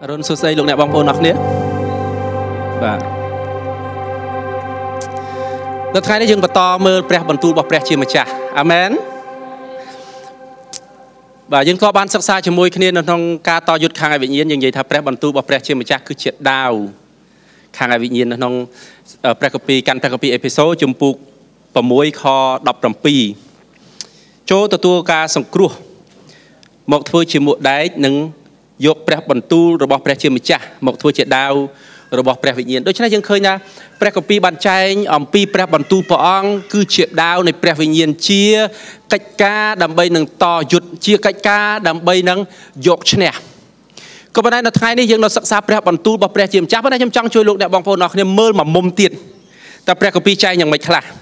រុនសួស្តីលោកអ្នកបងប្អូនអរគ្នាបាទនៅថ្ងៃនេះយើងបន្តមើលព្រះបន្ទូលរបស់ព្រះជាម្ចាស់អាមែនបាទយើងក៏បានសិក្សាជាមួយគ្នានៅក្នុងការតយុទ្ធខាងឯវិញ្ញាណយើងនិយាយថាព្រះបន្ទូលរបស់ព្រះជាម្ចាស់គឺជាដាវខាងឯវិញ្ញាណនៅក្នុងព្រះគម្ពីរកាន់ព្រះគម្ពីរអេភេសូសជំពូក6ខ17ចូលទទួលការសង្គ្រោះមកធ្វើជាមួកដែកនិងយកព្រះបន្ទូលរបស់ព្រះជាម្ចាស់មកធ្វើជាដាវរបស់ព្រះវិញ្ញាណដូច្នេះយើងឃើញថាព្រះគម្ពីរបានចែងអំពីព្រះបន្ទូលព្រះអង្គគឺជាដាវនៃព្រះវិញ្ញាណជាកិច្ចការដើម្បីនឹងតយុទ្ធជាកិច្ចការដើម្បីនឹងយកឈ្នះក៏ប៉ុន្តែនៅថ្ងៃនេះយើងនៅសិក្សាព្រះបន្ទូលរបស់ព្រះជាម្ចាស់ប៉ុន្តែខ្ញុំចង់ជួយលោកអ្នកបងប្អូនអរគ្នាមើលមួយមុំទៀតតើព្រះគម្ពីរចែងយ៉ាងម៉េចខ្លះ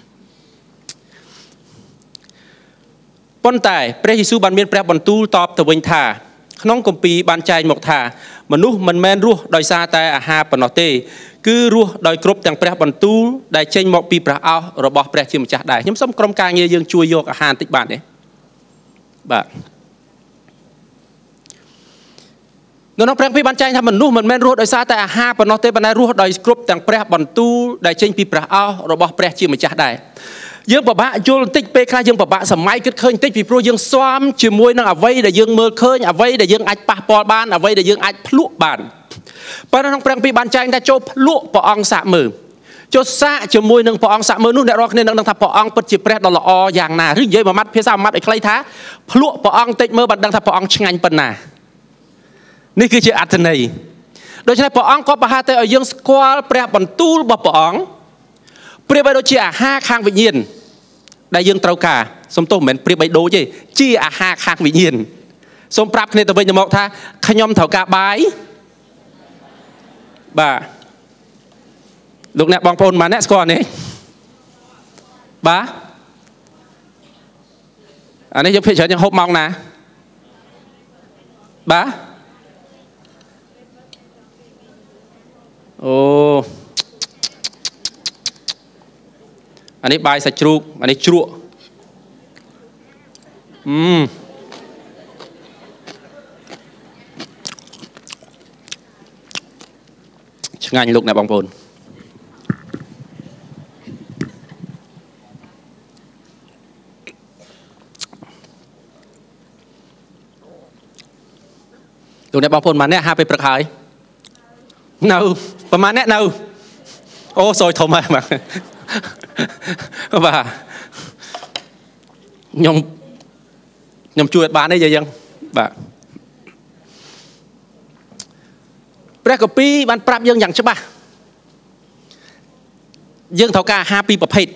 ប៉ុន្តែព្រះយេស៊ូវបានមានព្រះបន្ទូលតបទៅវិញថាក្នុងគម្ពីរបានចែងមកថាមនុស្សមិនមែនរស់ដោយសារតែអាហារប៉ុណ្ណោះទេគឺរស់ដោយគ្រប់ទាំងព្រះបន្ទូលដែលចេញមកពីព្រះឱស្ថរបស់ព្រះជាម្ចាស់ដែរខ្ញុំសូមក្រុមការងារយើងជួយយកអាហារបន្តិចបានទេបាទនៅក្នុងព្រះគម្ពីរបានចែងថាមនុស្សមិនមែនរស់ដោយសារតែអាហារប៉ុណ្ណោះទេប៉ុន្តែរស់ដោយគ្រប់ទាំងព្រះបន្ទូលដែលចេញពីព្រះឱស្ថរបស់ព្រះជាម្ចាស់ដែរយើងពិបាកយល់បន្តិចពេលខ្លះយើងពិបាកសម័យគិតឃើញបន្តិចពីព្រោះយើងស្វាមជាមួយនឹងអ្វីដែលយើងមើលឃើញអ្វីដែលយើងអាចប៉ះពាល់បានអ្វីដែលយើងអាចភ្លក់បានប៉ុន្តែក្នុងព្រះគម្ពីរបានចែងថាចូលភ្លក់ព្រះអង្គសាកមើលចូលសាកជាមួយនឹងព្រះអង្គសាកមើលនោះអ្នករាល់គ្នានឹងដឹងថាព្រះអង្គពិតជាព្រះដ៏ល្អយ៉ាងណាឬនិយាយមួយម៉ាត់ភាសាមួយម៉ាត់ឲ្យខ្លីថាភ្លក់ព្រះអង្គតិចមើលបានដឹងថាព្រះអង្គឆ្ងាញ់ប៉ុណ្ណានេះគឺជាអត្ថន័យដូច្នេះព្រះអង្គក៏ប្រហារតែឲ្យយើងស្គាល់ព្រះបន្ទូលរបស់ព្រះអង្គប្រៀបដូចជាអាហារខាងវិញ្ញាណដែលយើងត្រូវការសូមទោសមិនមែនប្រៀបបីដូចទេជាអាហារខាងវិញ្ញាណសូមប្រាប់គ្នាទៅវិញទៅមកថាខ្ញុំត្រូវការបាយបាទលោកអ្នកបងប្អូនម៉ាអ្នកស្គាល់នេះបាទអានេះយើងភាគច្រើនយើងហូបម៉ោងណាបាទអូអានេះបាយសាច់ជ្រូកអានេះជ្រក់ឆ្ងាញ់លោកអ្នកបងប្អូនលោកអ្នកបងប្អូនម៉ាអ្នកហាពេលព្រឹកហើយនៅប្រហែលអ្នកនៅអូសយធំហើយបាទបាទខ្ញុំជួយអត់បានទេយើងបាទព្រះគម្ពីរបានប្រាប់យើងយ៉ាងច្បាស់យើងត្រូវការអាហារពីរប្រភេទ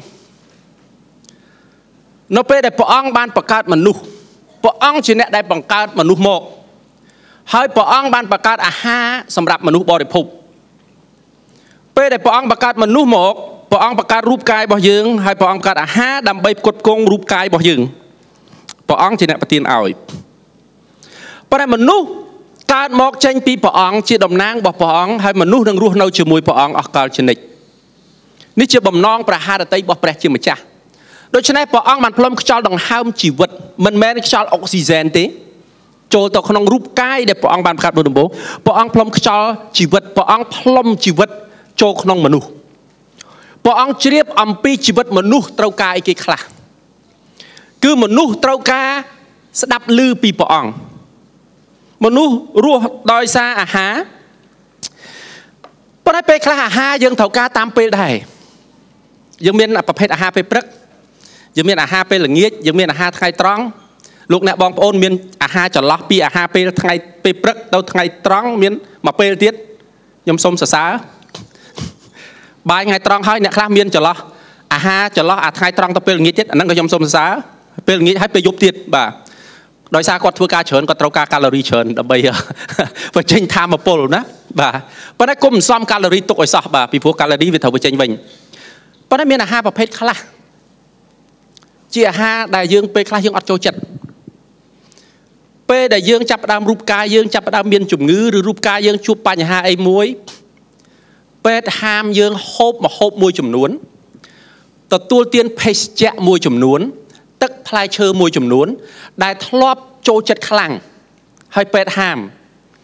នៅពេលដែលព្រះអង្គបានបង្កើតមនុស្សព្រះអង្គជាអ្នកដែលបង្កើតមនុស្សមកហើយព្រះអង្គបានបង្កើតអាហារសម្រាប់មនុស្សបរិភោគពេលដែលព្រះអង្គបង្កើតមនុស្សមកព្រះអង្គបង្កើតរូបកាយរបស់យើងហើយព្រះអង្គបង្កើតអាហារដើម្បីផ្គត់ផ្គង់រូបកាយរបស់យើងព្រះអង្គជាអ្នកប្រទានឲ្យប៉ុន្តែមនុស្សកើតមកចេញពីព្រះអង្គជាតំណាងរបស់ព្រះអង្គហើយមនុស្សនឹងរស់នៅជាមួយព្រះអង្គអស់កលជានិច្ចនេះជាបំណងព្រះハរតីរបស់ព្រះជាម្ចាស់ដូច្នេះព្រះអង្គបានផ្លុំខ្យល់ដង្ហើមជីវិតមិនមែនខ្យល់អុកស៊ីហ្សែនទេចូលទៅក្នុងរូបកាយដែលព្រះអង្គបានបង្កើតមុនដំបូងព្រះអង្គផ្លុំខ្យល់ជីវិតព្រះអង្គផ្លុំជីវិតចូលក្នុងមនុស្សព្រះអង្គជ្រាបអំពីជីវិតមនុស្សត្រូវការអីគេខ្លះគឺមនុស្សត្រូវការស្ដាប់ឮពីព្រះអង្គមនុស្សរស់ដោយសារអាហារប៉ុន្តែពេលខ្លះអាហារយើងត្រូវការតាមពេលដែរយើងមានប្រភេទអាហារពេលព្រឹកយើងមានអាហារពេលល្ងាចយើងមានអាហារថ្ងៃត្រង់លោកអ្នកបងប្អូនមានអាហារចន្លោះពីអាហារពេលថ្ងៃពេលព្រឹកទៅថ្ងៃត្រង់មានមួយពេលទៀតខ្ញុំសូមសរសើរបាយថ្ងៃត្រង់ហើយអ្នកខ្លះមានចន្លោះអាហារចន្លោះអាថ្ងៃត្រង់ទៅពេលល្ងាចទៀតអាហ្នឹងក៏ខ្ញុំសូមសរសើរពេលល្ងាចហើយពេលយប់ទៀតបាទដោយសារគាត់ធ្វើការច្រើនគាត់ត្រូវការកាឡូរីច្រើនដើម្បីបញ្ចេញថាមពលណាបាទប៉ុន្តែគុំមិនសមកាឡូរីទុកឲ្យសោះបាទពីព្រោះកាឡូរីវាត្រូវបញ្ចេញវិញប៉ុន្តែមានអាហារប្រភេទខ្លះជាអាហារដែលយើងពេលខ្លះយើងអត់ចូលចិត្តពេលដែលយើងចាប់ផ្ដើមរូបកាយយើងចាប់ផ្ដើមមានជំងឺឬរូបកាយយើងជួបបញ្ហាអីមួយពេទ្យហាមយើងហូបម្ហូបមួយចំនួនទទួលទានភេសជ្ជៈមួយចំនួនទឹកផ្លែឈើមួយចំនួនដែលធ្លាប់ចូលចិត្តខ្លាំងហើយពេទ្យហាម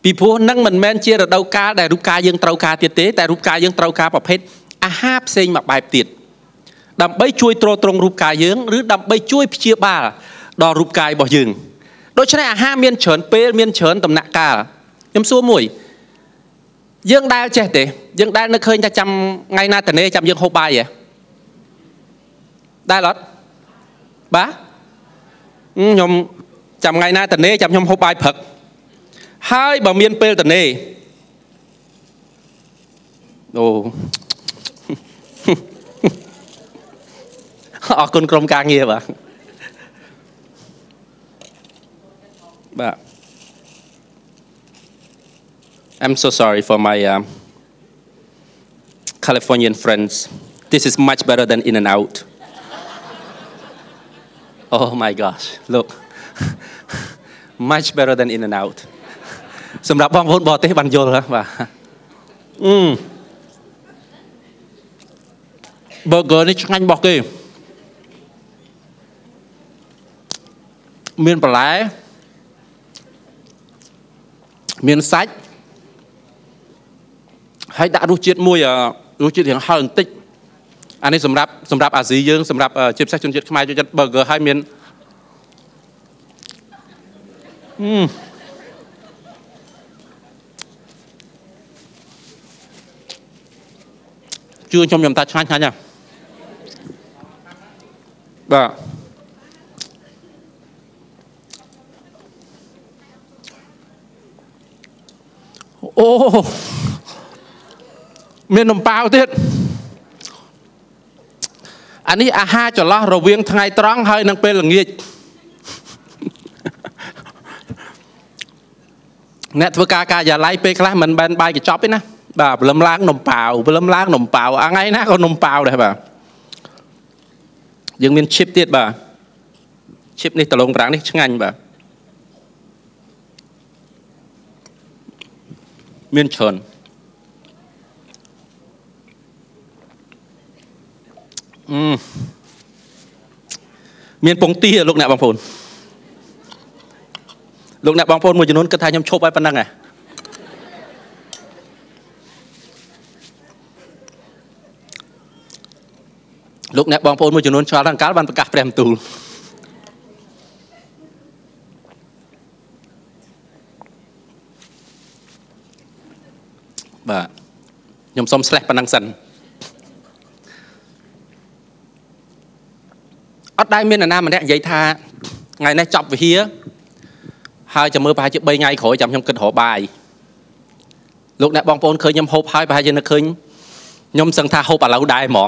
ពីព្រោះនឹងមិនមែនជារដូវកាលដែលរូបកាយយើងត្រូវការទៀតទេតែរូបកាយយើងត្រូវការប្រភេទអាហារផ្សេងមួយបែបទៀតដើម្បីជួយទ្រទ្រង់រូបកាយយើងឬដើម្បីជួយព្យាបាលដល់រូបកាយរបស់យើងដូច្នេះអាហារមានច្រើនពេលមានច្រើនដំណាក់កាលខ្ញុំសួរមួយយើងដែលចេះទេយើងដែលនៅឃើញថាចាំថ្ងៃណាតនេចាំយើងហូបបាយហ៎ដែលអត់បាទខ្ញុំចាំថ្ងៃណាតនេចាំខ្ញុំហូបបាយព្រឹកហើយបើមានពេលតនេអូអរគុណក្រុមការងារបាទI'm so sorry for my Californian friends. This is much better than In-N-Out. Oh my gosh, look. Much better than In-N-Out. សម្រាប់បងប្អូនបរទេសបានយល់បាទburger នេះឆ្ងាញ់របស់គេមានបន្លែមានសាច់ហើយដាក់រសជាតិមួយរសជាតិរៀងហឹរបន្តិចអានេះសម្រាប់អាស៊ីយើងសម្រាប់ជាពិសេសជនជាតិខ្មែរចូលចិត្ត burger ហើយមានជឿខ្ញុំតាឆ្ងាញ់ណាស់បាទអូមាននំប៉ាវទៀតអានេះអាហារចន្លោះរវាងថ្ងៃត្រង់ហើយនិងពេលល្ងាចអ្នកធ្វើការការិយាល័យពេលខ្លះមិនបានបាយកញ្ចប់ទេណាបាទព្រលឹមឡើងនំប៉ាវព្រលឹមឡើងនំប៉ាវថ្ងៃណាក៏នំប៉ាវដែរបាទយើងមាន chip ទៀតបាទ chip នេះដលងប្រាំងនេះឆ្ងាញ់បាទមានច្រើនមានពងទាលោកអ្នកបងប្អូនលោកអ្នកបងប្អូនមួយចំនួនគិតថាខ្ញុំឈប់ហើយប៉ុណ្ណឹងហ៎លោកអ្នកបងប្អូនមួយចំនួនឆ្លងអង្កលបានប្រកាសព្រះបន្ទូលបាទខ្ញុំសុំស្លេះប៉ុណ្ណឹងសិនអត់ដែលមាននរណាម្នាក់និយាយថាថ្ងៃនេះចប់វិហារហើយចាំមើលប្រហែលជា3ថ្ងៃក្រោយចាំខ្ញុំគិតរកបាយលោកអ្នកបងប្អូនឃើញខ្ញុំហូបហើយប្រហែលជានឹកឃើញខ្ញុំសឹងថាហូបឥឡូវដែរហ្មង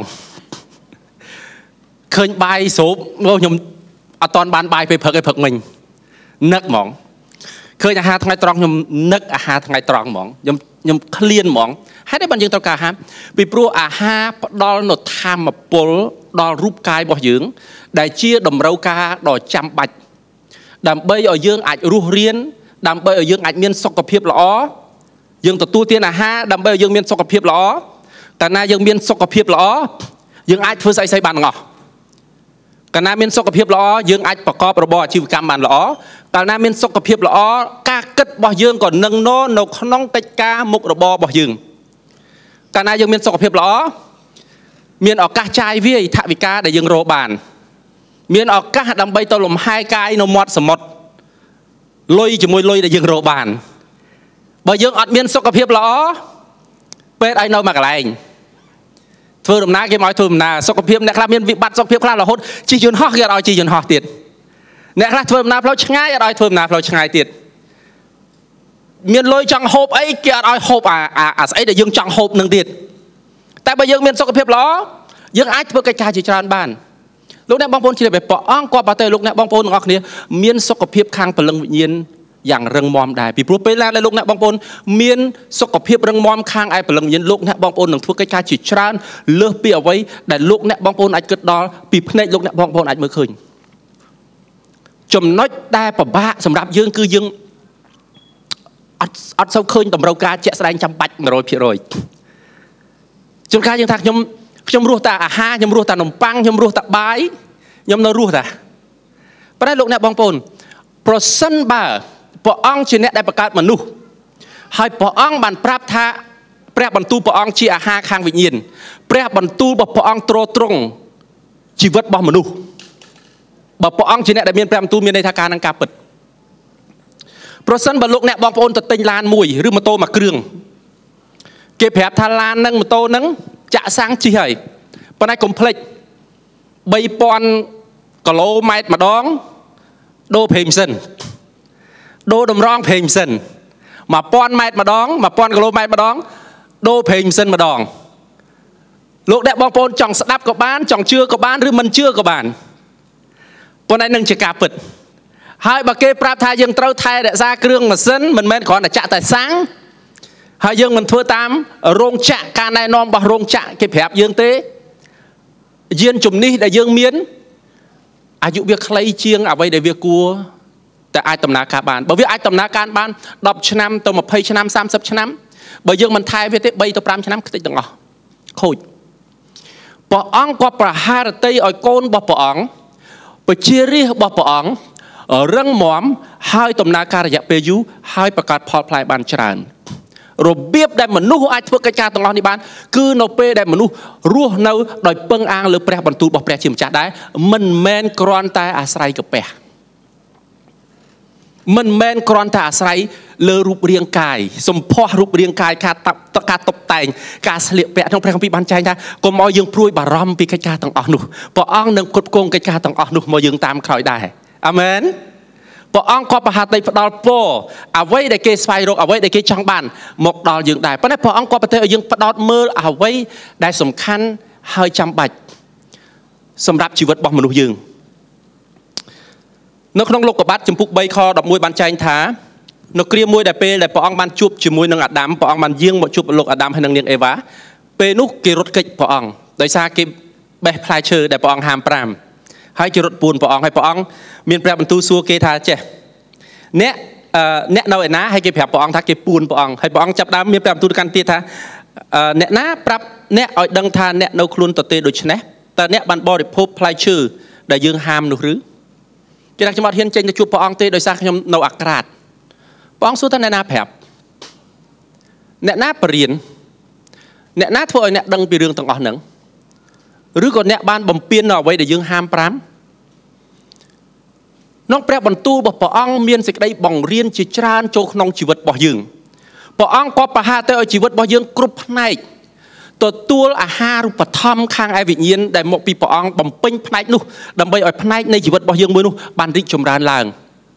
ឃើញបាយស្រូបខ្ញុំអត់តាន់បានបាយពេលព្រឹកឯព្រឹកមិញនឹកហ្មងឃើញអាហារថ្ងៃត្រង់ខ្ញុំនឹកអាហារថ្ងៃត្រង់ហ្មងខ្ញុំឃ្លានហ្មងហេតុអីបានយើងត្រូវការអាហារពីព្រោះអាហារផ្ដល់នូវធម៌ពលដល់រូបកាយរបស់យើងដែលជាតម្រូវការដ៏ចាំបាច់ដើម្បីឲ្យយើងអាចរស់រានដើម្បីឲ្យយើងអាចមានសុខភាពល្អយើងទទួលទានអាហារដើម្បីឲ្យយើងមានសុខភាពល្អកាលណាយើងមានសុខភាពល្អយើងអាចធ្វើស្អីបានទាំងអស់កាលណាមានសុខភាពល្អយើងអាចប្រកបរបរអាជីវកម្មបានល្អកាលណាមានសុខភាពល្អការគិតរបស់យើងក៏នឹងនៅក្នុងកិច្ចការមុខរបររបស់យើងកាលណាយើងមានសុខភាពល្អមានឱកាសចាយវាយថវិកាដែលយើងរកបានមានឱកាសដើម្បីទៅលំហែកាយនៅមាត់សមុទ្រលុយជាមួយលុយដែលយើងរកបានបើយើងអត់មានសុខភាពល្អពេទ្យឲ្យនៅមួយកន្លែងធ្វើដំណើរគេមកធ្វើដំណើរសុខភាពអ្នកខ្លះមានវិបត្តិសុខភាពខ្លះរហូតជិះយន្តហោះគេអត់ឲ្យជិះយន្តហោះទៀតអ្នកខ្លះធ្វើដំណើរផ្លូវឆ្ងាយអត់ឲ្យធ្វើដំណើរផ្លូវឆ្ងាយទៀតមានលុយចង់ហូបអីគេអត់ឲ្យហូបអាស្អីដែលយើងចង់ហូបនឹងទៀតតែបើយើងមានសុខភាពល្អយើងអាចធ្វើកិច្ចការជាច្រើនបានលោកអ្នកបងប្អូនជ្រាបព្រះអង្គគាត់បើទៅលោកអ្នកបងប្អូនទាំងអស់គ្នាមានសុខភាពខាងព្រលឹងវិញ្ញាណយ៉ាងរឹងមាំដែរពីព្រោះពេលណាដែលលោកអ្នកបងប្អូនមានសុខភាពរឹងមាំខាងឯព្រលឹងវិញ្ញាណលោកអ្នកបងប្អូននឹងធ្វើកិច្ចការជាច្រើនលើសពីអ្វីដែលលោកអ្នកបងប្អូនអាចគិតដល់ពីភ្នែកលោកអ្នកបងប្អូនអាចមើលឃើញចំណុចដែលពិបាកសម្រាប់យើងគឺយើងអត់សូវឃើញតម្រូវការជាក់ស្ដែងចាំបាច់ 100% ជួនកាលយើងថាខ្ញុំរស់តែអាហារខ្ញុំរស់តែនំប៉័ងខ្ញុំរស់តែបាយខ្ញុំនៅរស់តែប៉ុន្តែលោកអ្នកបងប្អូនប្រសិនបើព្រះអង្គជាអ្នកដែលបង្កើតមនុស្សហើយព្រះអង្គបានប្រាប់ថាព្រះបន្ទូលព្រះអង្គជាអាហារខាងវិញ្ញាណព្រះបន្ទូលរបស់ព្រះអង្គទ្រទ្រង់ជីវិតរបស់មនុស្សបើព្រះអង្គជាអ្នកដែលមានព្រះបន្ទូលមានន័យថាការនឹងការពិតប្រសិនបើលោកអ្នកបងប្អូនទៅទិញឡានមួយឬម៉ូតូមួយគ្រឿងគេប្រាប់ថាឡាននឹងម៉ូតូនឹងចាក់សាំងជិះហើយប៉ុន្តែកុំភ្លេច 3000 គីឡូម៉ែត្រម្ដងដូរប្រេងម៉ាស៊ីនដូរតម្រងប្រេងម៉ាស៊ីន 1000 ម៉ែត្រម្ដង 1000 គីឡូម៉ែត្រម្ដងដូរប្រេងម៉ាស៊ីនម្ដងលោកអ្នកបងប្អូនចង់ស្ដាប់ក៏បានចង់ជឿក៏បានឬមិនជឿក៏បានប៉ុន្តែនឹងជាការពិតហើយបើគេប្រាប់ថាយើងត្រូវថែរក្សាគ្រឿងម៉ាស៊ីនមិនមែនគ្រាន់តែចាក់តែសាំងហើយយើងមិនធ្វើតាមរោងចក្រការណែនាំរបស់រោងចក្រគេប្រាប់យើងទេយានជំនិះដែលយើងមានអាយុវាខ្លីជាងអ្វីដែលវាគួរតែអាចដំណើរការបានបើវាអាចដំណើរការបាន10ឆ្នាំទៅ20ឆ្នាំ30ឆ្នាំបើយើងមិនថែវាទេ3ទៅ5ឆ្នាំខ្ទេចទាំងអស់ខូចព្រះអង្គក៏ប្រហារតីឲ្យកូនរបស់ព្រះអង្គប្រជារាស្ត្ររបស់ព្រះអង្គរឹងមាំហើយដំណើរការរយៈពេលយូរហើយបង្កើតផលផ្លែបានច្រើនរបៀបដែលមនុស្សអាចធ្វើកិច្ចការទាំងអស់នេះបានគឺនៅពេលដែលមនុស្សរស់នៅដោយពឹងអាងលើព្រះបន្ទូលរបស់ព្រះជាម្ចាស់ដែរមិនមែនគ្រាន់តែអាស្រ័យកាពះមិនមែនគ្រាន់តែអាស្រ័យលើរូបរាងកាយសម្ផស្សរូបរាងកាយការតុបតែងការស្លៀកពាក់ក្នុងព្រះគម្ពីរបានចែងថាកុំឲ្យយើងព្រួយបារម្ភពីកិច្ចការទាំងអស់នោះព្រះអង្គនឹងគ្រប់គ្រងកិច្ចការទាំងអស់នោះមកយើងតាមក្រោយដែរអាមែនព្រះអង្គក៏ប្រហាតីផ្ដល់ពរអ្វីដែលគេស្វែងរកអ្វីដែលគេចង់បានមកដល់យើងដែរប៉ុន្តែព្រះអង្គក៏ប្រទានឲ្យយើងផ្ដោតមើលអ្វីដែលសំខាន់ហើយចាំបាច់សម្រាប់ជីវិតរបស់មនុស្សយើងនៅក្នុងលោកុបាទចំពុក3ខ11បានចែងថានៅគ្រាមួយដែលពេលដែលព្រះអង្គបានជួបជាមួយនឹងអាដាមព្រះអង្គបានយាងមកជួបលោកអាដាមហើយនឹងនាងអេវ៉ាពេលនោះគេរត់គេចព្រះអង្គដោយសារគេបេះផ្លែឈើដែលព្រះអង្គហាម5ហើយគេរត់ពួនព្រះអង្គហើយព្រះអង្គមានព្រះបន្ទូលសួរគេថាចេះអ្នកនៅឯណាហើយគេប្រាប់ព្រះអង្គថាគេពួនព្រះអង្គហើយព្រះអង្គចាប់ដើមមានព្រះបន្ទូលកាន់ទៀតថាអ្នកណាប្រាប់អ្នកឲ្យដឹងថាអ្នកនៅខ្លួនទទេដូច្នេះតើអ្នកបានបរិភោគផ្លែឈើដែលយើងហាមនោះឬគេថាខ្ញុំអត់ហ៊ានចេញទៅជួបព្រះអង្គទេដោយសារខ្ញុំនៅអាក្រាតព្រះអង្គសួរថាអ្នកណាប្រាប់អ្នកណាបរៀនអ្នកណាធ្វើឲ្យអ្នកដឹងពីរឿងទាំងអស់ហ្នឹងឬក៏អ្នកបានបំពេញនៅអ្វីដែលយើងហាម5ក្នុងព្រះបន្ទូលរបស់ព្រះអង្គមានសេចក្តីបង្រៀនជាច្រើនចូលក្នុងជីវិតរបស់យើងព្រះអង្គក៏ប្រហារទៅឲ្យជីវិតរបស់យើងគ្រប់ផ្នែកទទួលអាហារូបត្ថម្ភខាងឯវិញ្ញាណដែលមកពីព្រះអង្គបំពេញផ្នែកនោះដើម្បីឲ្យផ្នែកនៃជីវិតរបស់យើងមួយនោះបានរីកចម្រើនឡើង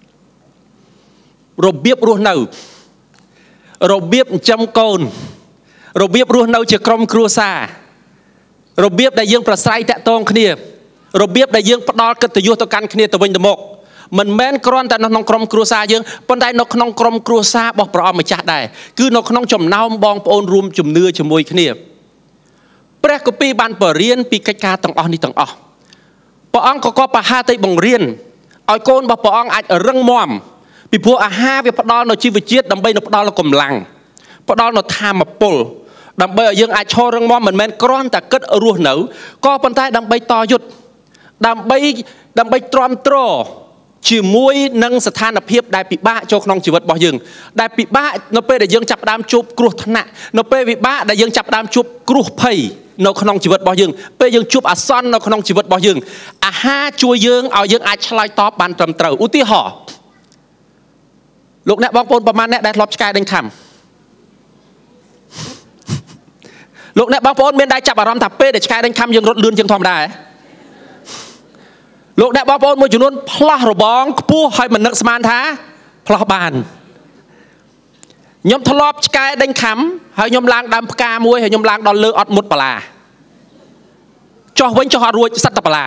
របៀបរស់នៅរបៀបចិញ្ចឹមកូនរបៀបរស់នៅជាក្រុមគ្រួសាររបៀបដែលយើងប្រស្រ័យតាក់ទងគ្នារបៀបដែលយើងផ្ដល់កិត្តិយសទៅកាន់គ្នាទៅវិញទៅមកមិនមែនគ្រាន់តែនៅក្នុងក្រុមគ្រួសារយើងប៉ុន្តែនៅក្នុងក្រុមគ្រួសាររបស់ព្រះអង្គម្ចាស់ដែរគឺនៅក្នុងចំណោមបងប្អូនរួមជំនឿជាមួយគ្នាព្រះគម្ពីរបានបរៀនពីកិច្ចការទាំងអស់នេះទាំងអស់ព្រះអង្គក៏ប្រហារទៅបង្រៀនឲ្យកូនរបស់ព្រះអង្គអាចរឹងមាំពីព្រោះអាហារវាផ្ដល់នៅជីវជាតិដើម្បីនៅផ្ដល់នៅកម្លាំងផ្ដល់នៅថាមពលដើម្បីឲ្យយើងអាចឈររឹងមាំមិនមែនគ្រាន់តែគិតរស់នៅក៏ប៉ុន្តែដើម្បីតយុទ្ធដើម្បីទ្រាំទ្រជាមួយនឹងស្ថានភាពដែលពិបាកចូលក្នុងជីវិតរបស់យើងដែលពិបាកនៅពេលដែលយើងចាប់ផ្ដើមជួបគ្រោះថ្នាក់នៅពេលពិបាកដែលយើងចាប់ផ្ដើមជួបគ្រោះភ័យនៅក្នុងជីវិតរបស់យើងពេលយើងជួបអាសន្ននៅក្នុងជីវិតរបស់យើងអាហារជួយយើងឲ្យយើងអាចឆ្លើយតបបានត្រឹមត្រូវឧទាហរណ៍លោកអ្នកបងប្អូនប្រមាណអ្នកដែលធ្លាប់ឆ្កែដេញខំលោកអ្នកបងប្អូនមានដែរចាប់អារម្មណ៍ថាពេលដែលឆ្កែដេញខំយើងរត់លឿនជាងធម្មតាហ៎លោកអ្នកបងប្អូនមួយចំនួនផ្លាស់របងខ្ពស់ហើយមិននឹកស្មានថាផ្លាស់បានខ្ញុំធ្លាប់ឆ្កែដេញខំហើយខ្ញុំឡើងដើមផ្កាមួយហើយខ្ញុំឡើងដល់លើអត់មុតបលាចុះវិញចុះអត់រួចសិតតបលា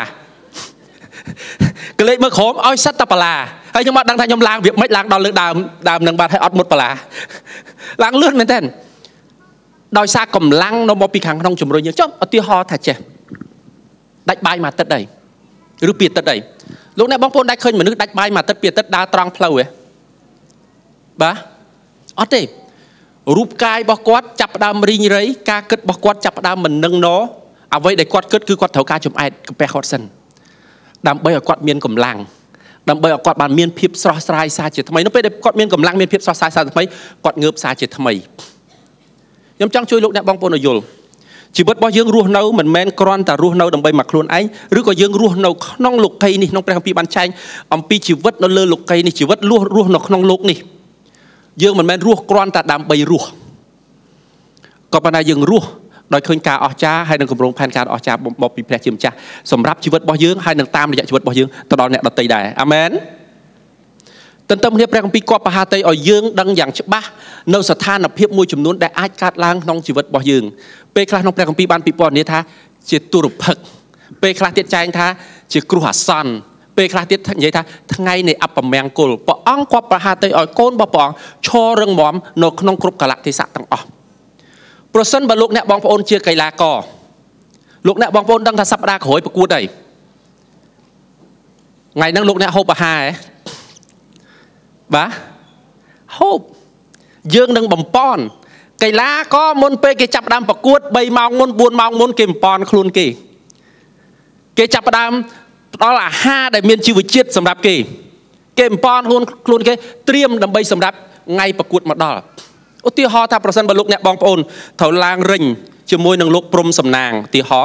កលេចមើលក្រោមឲ្យសិតតបលាហើយខ្ញុំអត់ដឹងថាខ្ញុំឡើងវាមិនឡើងដល់លើដើមនឹងបាត់ហើយអត់មុតបលាឡើងលឿនមែនទេដោយសារកម្លាំងនៅមកពីខាងក្នុងជំរុញយើងចុះឧទាហរណ៍ថាចេះដាច់បាយមួយអាទិត្យដែរឬពីអាទិត្យដែរលោកអ្នកបងប្អូនដែលឃើញមនុស្សដាច់បាយមួយអាទិត្យពីអាទិត្យដើរត្រង់ផ្លូវហ៎បាទអត់ទេរូបកាយរបស់គាត់ចាប់ផ្ដើមរីងរៃការគិតរបស់គាត់ចាប់ផ្ដើមមិននឹងណអ្វីដែលគាត់គិតគឺគាត់ត្រូវការចំអែតកាពះគាត់សិនដើម្បីឲ្យគាត់មានកម្លាំង đầm bay quạt bàn miên phiệp so sai xa chỉ thay nó bây quạt miên cầm lăng miên phiệp so sai xa thay quạt ngợp xa chỉ thay nhóm trăng chui lúc nè bong bồn ở dồn chỉ bất bao dương ruột nâu mình men con ta ruột nâu đầm bay mặc luôn ấy rứa có dương ruột nâu nong lục cây nè nong prang pi ban chanh ông pi chỉ vất nó lơ lục cây nè chỉ vất ruột nâu nong lục nè dương mình men ruột con ta đầm bay ruột có ban này dương ruộtโดยคืนการออกจ้าให้นักกำลังแผนการออกจ้าบอกปีแพร่ชิมจ้าสำหรับชีวิตบ่ยืงให้นักตามในชีวิตบ่ยืงตลอดเนี่ยเราตีได้อเมนตั้งแต่เมื่อแปลงปีกอบปะฮาเตยอ่อยยืงดังอย่างฉบับในสถานเพียบมวยจำนวนได้อาจการล้างน้องชีวิตบ่ยืงเปคลาน้องแปลงปีบานปีปอนนี้ท่าเจตุรุพึกเปคลาเตี้ยใจท่าเจกรัวซันเปคลาเตี้ยใหญ่ท่าทั้งไงในอัปปะแมงกุลปะอ้องกอบปะฮาเตยอ่อยโกนบ่ปองโชว์เรื่องหมอมนกน้องกรุบกะลักที่สะตั้งออกโปรเซนบรรลุเนี่ยบองโอนเชียไกลากอลูกเนี่ยบองโอนดังทัศน์ดาขอยประกูได้ไงนั่งลูกเนี่ยโฮปะฮาบ้าโฮปยืงดังบ่มป้อนไกลาก็มนเปเกจับดำประกูดใบเมามนบุญเมามนเกมปอนคลุนเกจับดำตอนละ5ได้เมียนชีวิตจิตสำหรับเกมปอนคลุนเกเตรียมดำใบสำหรับไงประกูดมาดออุติฮอถ้าประสันบรรลุเนี่ยบองโอนเท่าลางริงจะมวยนังลูกปรมสำนางตีฮอ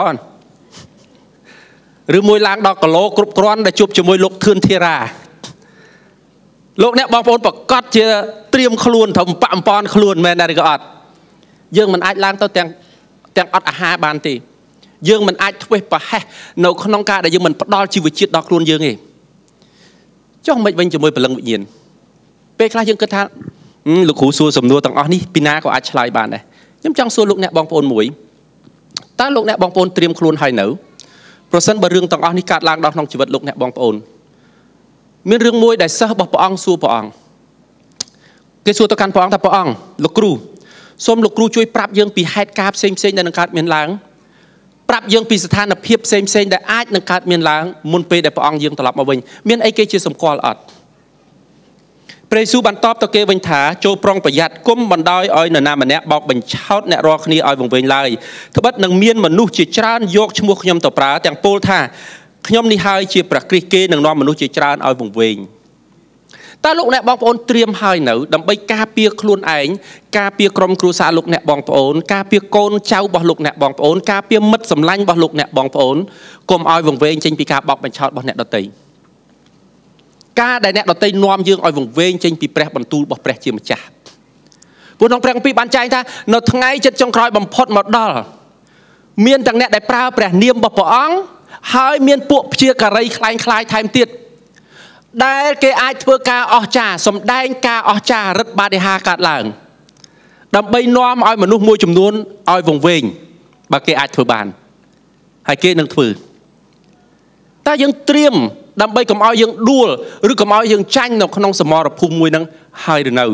หรือมวยลางดอกกะโลกรุบกร้อนได้จุบจะมวยลูกเทือนเทราลูกเนี่ยบองโอนประกอบจะเตรียมขลุ่นทำปามปอนขลุ่นแม่นาฬิกาอัดยังมันอาจล้างตัวแต่งอัดอาหารบานตียังมันอาจช่วยปะแห่นกน้องกาได้ยังมันดอลชีวิตจิตดอกขลุ่นยังไงจ้องไม่เป็นจะมวยพลังวิญญาณเป๊กลายยังกระทะลูกหูซัวสมนัวต่างอ๋อนี่ปีนาก็อาจฉลายบานเลยย้ำจังซัวลูกเนี่ยบองโอนหมวยตาลูกเนี่ยบองโอนเตรียมครูนไฮเหนือเพราะฉะนั้นบางเรื่องต่างอ๋อนี่การล้างดอกน้องชีวิตลูกเนี่ยบองโอนมีเรื่องมวยได้เสาบอกปองซัวปองเกซัวตะการปองแต่ปองลูกครูส้มลูกครูช่วยปรับยังปีเหตุการณ์เซ็งในนังการเมียนล้างปรับยังปีสถานเพียบเซ็งได้อาจนังการเมียนล้างมุนเปได้ปองยังตลอดมาวิ่งเมียนไอเกจิสมกอลอัดเปรซูบันตอบตะเกวินถาโจปรองประหยัดก้มบันดอยอ้อยนามันเนี้ยบอกบัญชาเนี่ยรอคณีอ้อยวงเวงไล่ทบัดนังเมียนมนุษย์จีจานยกชมวขยมต่อปลาแต่งโปลท่าขยมนิหายจีประกฤษเกนังนอมนุษย์จีจานอ้อยวงเวงตาลูกเนี่ยบองปอนเตรียมหายหนูดำไปกาเปียคลุนไอ้กาเปียกรมครูสาลูกเนี่ยบองปอนกาเปียโกนเจ้าบอลูกเนี่ยบองปอนกาเปียมัดสำลังบอลูกเนี่ยบองปอนกลมอ้อยวงเวงจริงปีกาบอกบัญชาบอเนี่ยดตีกาได้เนี่ยเราเตยนอมยืงอ้อยวงเวงเจงปีแปรบรรทุบอกแปรเจียมจ่าผู้น้องแปลงปีบานใจท่าเราทั้งไงจะจงคอยบำพดหมดดอลเมียนต่างเนี่ยได้ปลาแปรเนียมบ่ปองหายเมียนปวกเชียกระไรคลายคลายไทม์เตียดได้เกอไอเพื่อกาออกจ่าสมได้กาออกจ่ารัดบาดิฮากาดหลังดำใบนอมอ้อยมนุษย์มวยจำนวนอ้อยวงเวงบาเกอไอเพื่อบานให้เกนังถือแต่ยังเตรียมดำใบกับอ้อยยังดัวหรือกับอ้อยยังtranhนกขนมสมอภูมิมวยนังหายหรือเนา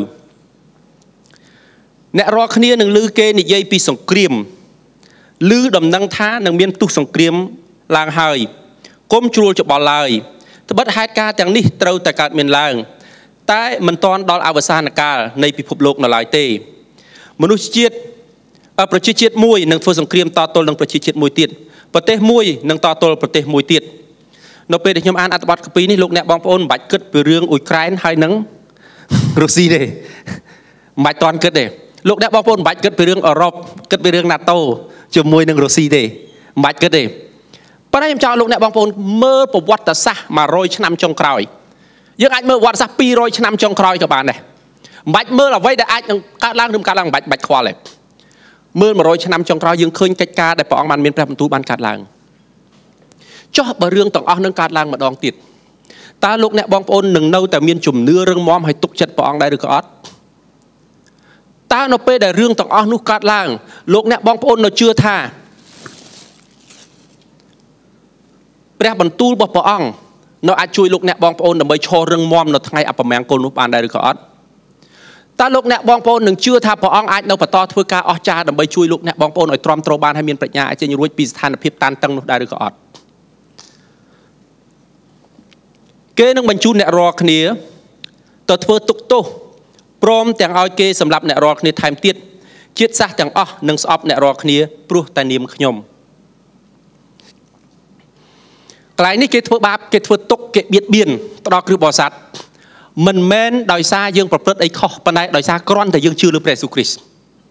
เนี่ยรอคณีหนึ่งลือเกนิยัยปีสงครามลือดำนังท้าหนึ่งเมียนตุกสงครามลางหายก้มจูจะบอลเลยแต่บัดหายกาอย่างนี้เต่าแต่การเมียนลางแต่มันตอนดอลอวสานกาในพิภพโลกนาลายเตมนุษย์เจียดประชิดเจียดมวยหนึ่งฟื้นสงครามต่อตนหนึ่งประชิดเจียดมวยติดประเทศมวยหนึ่งต่อตนประเทศมวยติดเราไปเดี๋ยวยมอ่านอัตบัตรปีนี้ลูกเนี่ยบางปอนบัดเกิดไปเรื่องอุยแครนให้นังรัสเซียเดบัดตอนเกิดเดลูกเนี่ยบางปอนบัดเกิดไปเรื่องยุโรปเกิดไปเรื่องนาโต้จมวยนังรัสเซียเดบัดเกิดเดเพราะนั้นยมเจ้าลูกเนี่ยบางปอนเมื่อประวัติศาสตร์มา100 ឆ្នាំจงครอยยังไงเมื่อวัติศาสตร์200 ឆ្នាំจงครอยกับบ้านเนี่ยบัดเมื่อเราไว้ได้อาจยังการล้างดื่มการล้างบัดควาเลยเมื่อ100 ឆ្នាំจงครอยยังเคยกิจการได้ปองมันมีประตูบ้านการล้างชอบบเรื่องต่างอ้อนึงการล้างมาดองติดตาลูกเนี่ยบองปนหนึ่งเน่าแต่เมียนจุ่มเนื้อเรื่องมอมให้ตุกจัดปองได้หรือก็อดตาโนเป้ได้เรื่องต่างอ้อนุการล้างลูกเนี่ยบองปนเราเชื่อท่าแปรบรรทุบปองเราอาจช่วยลูกเนี่ยบองปนเราไปโชว์เรื่องมอมเราทั้งไงอัปแมงโกนุปานได้หรือก็อดตาลูกเนี่ยบองปนหนึ่งเชื่อท่าปองอาจเราปะตอเพื่อการอจาเราไปช่วยลูกเนี่ยบองปนไอ้ตรอมโตบานให้เมียนปรัชญาไอ้เจนยุ้ยปีสถานพิบตันตั้งได้หรือก็อดเกนังบรรจุเนี่ยรอคณีตัวเพื่อตุกโตพร้อมแต่งเอาเกสำหรับเนี่ยรอคณีไทม์เตียดเจ็ดซะแต่งอ้อหนึ่งสอบเนี่ยรอคณีปลุกแต่เนียมขยมตกลายนี่เกทัวบาปเกทัวตกเกเบียดเบียนตลอดคือบริษัทมันแม้นโดยซายังประพฤติไอ้ข้อปัญหาโดยซากรอนแต่ยังชื่อหรือพระเยซูคริสต์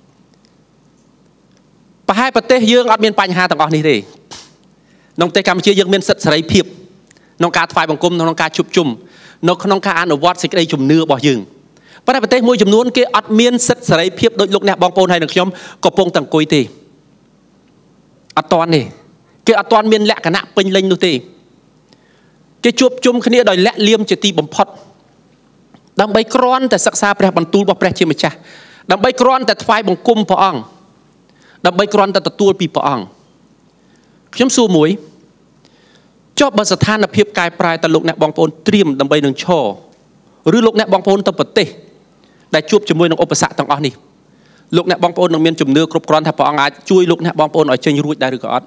ประให้ประเทศยังอัดเมียนปัญหาต่างๆนี่เลยน้องเตะกัมพูชียังเมียนสัตย์เสรีเพียบน้องการฝ่ายบังคมน้องการชุบจุ่มน้องการอ่านวัดสิ่งใดจุ่มเนื้อบ่ยึงประเทศมวยจำนวนเกอัดเมียนสัตย์เสรีเพียบโดยลูกเนี่ยบองโปนให้หนึ่งชมกบปงต่างกุยตีอัดตอนนี่เกอัดตอนเมียนแหลกกันนะเป็นเล่นดูตีเกชุบจุ่มขณีโดยแหลกเลี่ยมจะตีบ่มพอดดังใบกรอนแต่ศักษาแปรบรรทุบ่แปรเชื่อมจ้าดังใบกรอนแต่ฝ่ายบังคมพระองค์ดังใบกรอนแต่ตัวปีพระองค์ខ្ញុំសួរមួយចុះបើស្ថានភាពកាយប្រែតលោកអ្នកបងប្អូនត្រៀមដើម្បីនឹងឈរឬលោកអ្នកបងប្អូនទៅប្រទេសដែលជួបជាមួយនឹងឧបសគ្គទាំងអស់នេះលោកអ្នកបងប្អូននឹងមានជំនឿគ្រប់គ្រាន់ថាព្រះអង្គអាចជួយលោកអ្នកបងប្អូនឲ្យចេញរួចដែរឬក៏អត់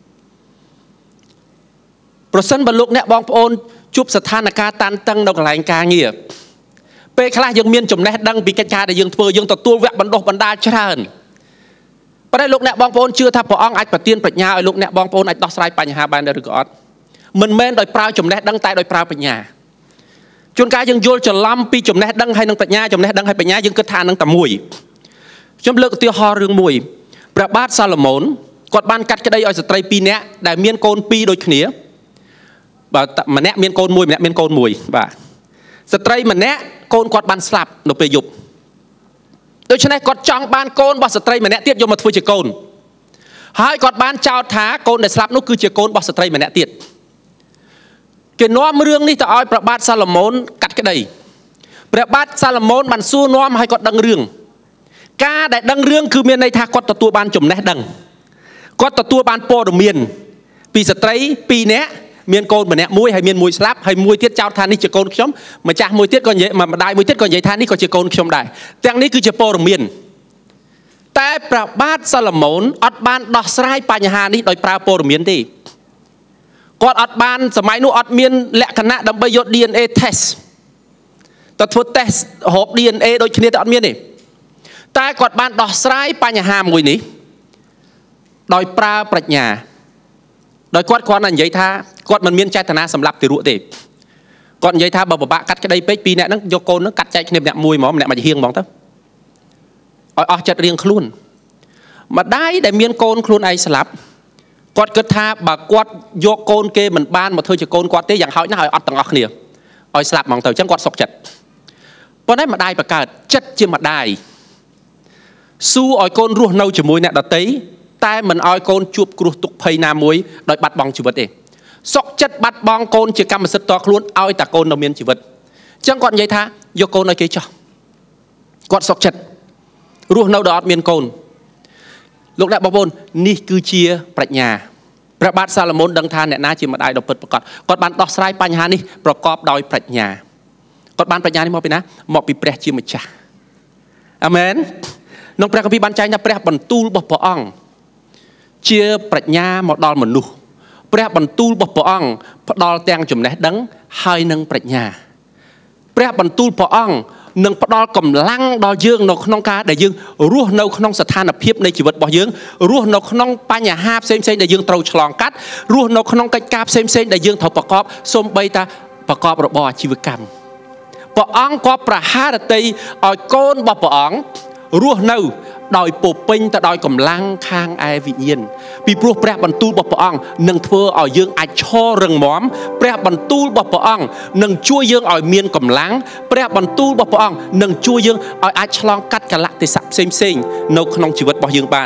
ប្រសិនបើលោកអ្នកបងប្អូនជួបស្ថានភាពតានតឹងនៅកន្លែងការងារពេលខ្លះយើងមានចំណេះដឹងពីកិច្ចការដែលយើងធ្វើយើងទទួលវគ្គបណ្ដុះបណ្ដាលច្រើនប៉ុន្តែលោកអ្នកបងប្អូនជឿថាព្រះអង្គអាចប្រទានប្រាជ្ញាឲ្យលោកអ្នកបងប្អូនអាចដោះស្រាយបញ្ហាបានដែរឬក៏អត់មិនមែនដោយប្រើចំណេះដឹងតែដោយប្រើបញ្ញាជួនកាលយើងយល់ច្រឡំពីចំណេះដឹងហើយនឹងប្រាជ្ញាចំណេះដឹងហើយបញ្ញាយើងគិតថានឹងតែមួយខ្ញុំលើកឧទាហរណ៍រឿងមួយព្រះបាទសាឡូមោនគាត់បានកាត់ក្តីឲ្យស្ត្រី2នាក់ដែលមានកូន2ដូចគ្នាបាទម្នាក់មានកូន1ម្នាក់មានកូន1បាទស្ត្រីម្នាក់កូនគាត់បានស្លាប់នៅពេលយប់ដូច្នេះគាត់ចង់បានកូនរបស់ស្ត្រីម្នាក់ទៀតយកមកធ្វើជាកូនហើយគាត់បានចោទថាកូនដែលស្លាប់នោះគឺជាកូនរបស់ស្ត្រីម្នាក់ទៀតគេនាំរឿងនេះទៅឲ្យព្រះបាទសាឡូមោនកាត់ក្តីព្រះបាទសាឡូមោនបានសួរនាំឲ្យគាត់ដឹងរឿងការដែលដឹងរឿងគឺមានន័យថាគាត់ទទួលបានចំណេះដឹងគាត់ទទួលបានព័ត៌មានពីស្ត្រី2នាក់មានកូនម្នាក់មួយហើយមានមួយស្លាប់ហើយមួយទៀតចោទថានេះជាកូនខ្ញុំម្ចាស់មួយទៀតក៏និយាយម្ដាយមួយទៀតក៏និយាយថានេះក៏ជាកូនខ្ញុំដែរទាំងនេះគឺជាព័ត៌មានតែព្រះបាទសាឡូមោនអត់បានដោះស្រាយបញ្ហានេះដោយប្រើព័ត៌មានទេគាត់អត់បានសម័យនោះអត់មានលក្ខណៈដើម្បីយក DNA test ទៅធ្វើ test រក DNA ដូចគ្នាទៅអត់មានទេតែគាត់បានដោះស្រាយបញ្ហាមួយនេះដោយប្រើប្រាជ្ញាដោយគាត់គ្រាន់តែនិយាយថាគាត់មិនមានចេតនាសម្លាប់ទារកទេគាត់និយាយថាបើពិបាកកាត់ក្តីពេក2នាក់ហ្នឹងយកកូនហ្នឹងកាត់ចែកគ្នាម្នាក់មួយហ្មងម្នាក់មកហៀងហ្មងទៅឲ្យអស់ចិត្តរៀងខ្លួនម្ដាយដែលមានកូនខ្លួនឯងស្លាប់គាត់គិតថាបើគាត់យកកូនគេមិនបានមកធ្វើជាកូនគាត់ទេយ៉ាងហោចណាស់ឲ្យអត់ទាំងអស់គ្នាឲ្យស្លាប់ហ្មងទៅអញ្ចឹងគាត់សុខចិត្តប៉ុន្តែម្ដាយបង្កើតចិត្តជាម្ដាយស៊ូឲ្យកូនរស់នៅជាមួយអ្នកដទៃតែមិនឲ្យកូនជួបគ្រោះទុក្ខភ័យណាមួយដោយបាត់បង់ជីវិតទេសុខចិត្តបាត់បង់កូនជាកម្មសិទ្ធិតខ្លួនឲ្យតែកូននៅមានជីវិតអញ្ចឹងគាត់និយាយថាយកកូនឲ្យគេចោះគាត់សុខចិត្តរស់នៅដោយអត់មានកូនលោកអ្នកបងប្អូននេះគឺជាប្រាជ្ញាព្រះបាទសាឡូមោនដឹងថាអ្នកណាជាម្ដាយដ៏ពិតប្រាកដគាត់បានដោះស្រាយបញ្ហានេះប្រកបដោយប្រាជ្ញាគាត់បានប្រាជ្ញានេះមកពីណាមកពីព្រះជាម្ចាស់អាមែនក្នុងព្រះគម្ពីរបានចែងថាព្រះបន្ទូលរបស់ព្រះអង្គជាប្រាជ្ញាមកដល់មនុស្សព្រះបន្ទូលរបស់ព្រះអង្គផ្ដល់ទាំងចំណេះដឹងហើយនិងប្រាជ្ញាព្រះបន្ទូលព្រះអង្គនឹងផ្ដល់កម្លាំងដល់យើងនៅក្នុងការដែលយើងរស់នៅក្នុងស្ថានភាពនៃជីវិតរបស់យើងរស់នៅក្នុងបញ្ហាផ្សេងៗដែលយើងត្រូវឆ្លងកាត់រស់នៅក្នុងកិច្ចការផ្សេងៗដែលយើងត្រូវប្រកបសូម្បីតែប្រកបរបរអាជីវកម្មព្រះអង្គក៏ប្រហារតីឲ្យកូនរបស់ព្រះអង្គរស់នៅដោយពោពេញទៅដោយកម្លាំងខាងឯវិញ្ញាណពីព្រោះព្រះបន្ទូលរបស់ព្រះអង្គនឹងធ្វើឲ្យយើងអាចឈររឹងមាំព្រះបន្ទូលរបស់ព្រះអង្គនឹងជួយយើងឲ្យមានកម្លាំងព្រះបន្ទូលរបស់ព្រះអង្គនឹងជួយយើងឲ្យអាចឆ្លងកាត់កលៈទេសៈផ្សេងៗនៅក្នុងជីវិតរបស់យើងបាន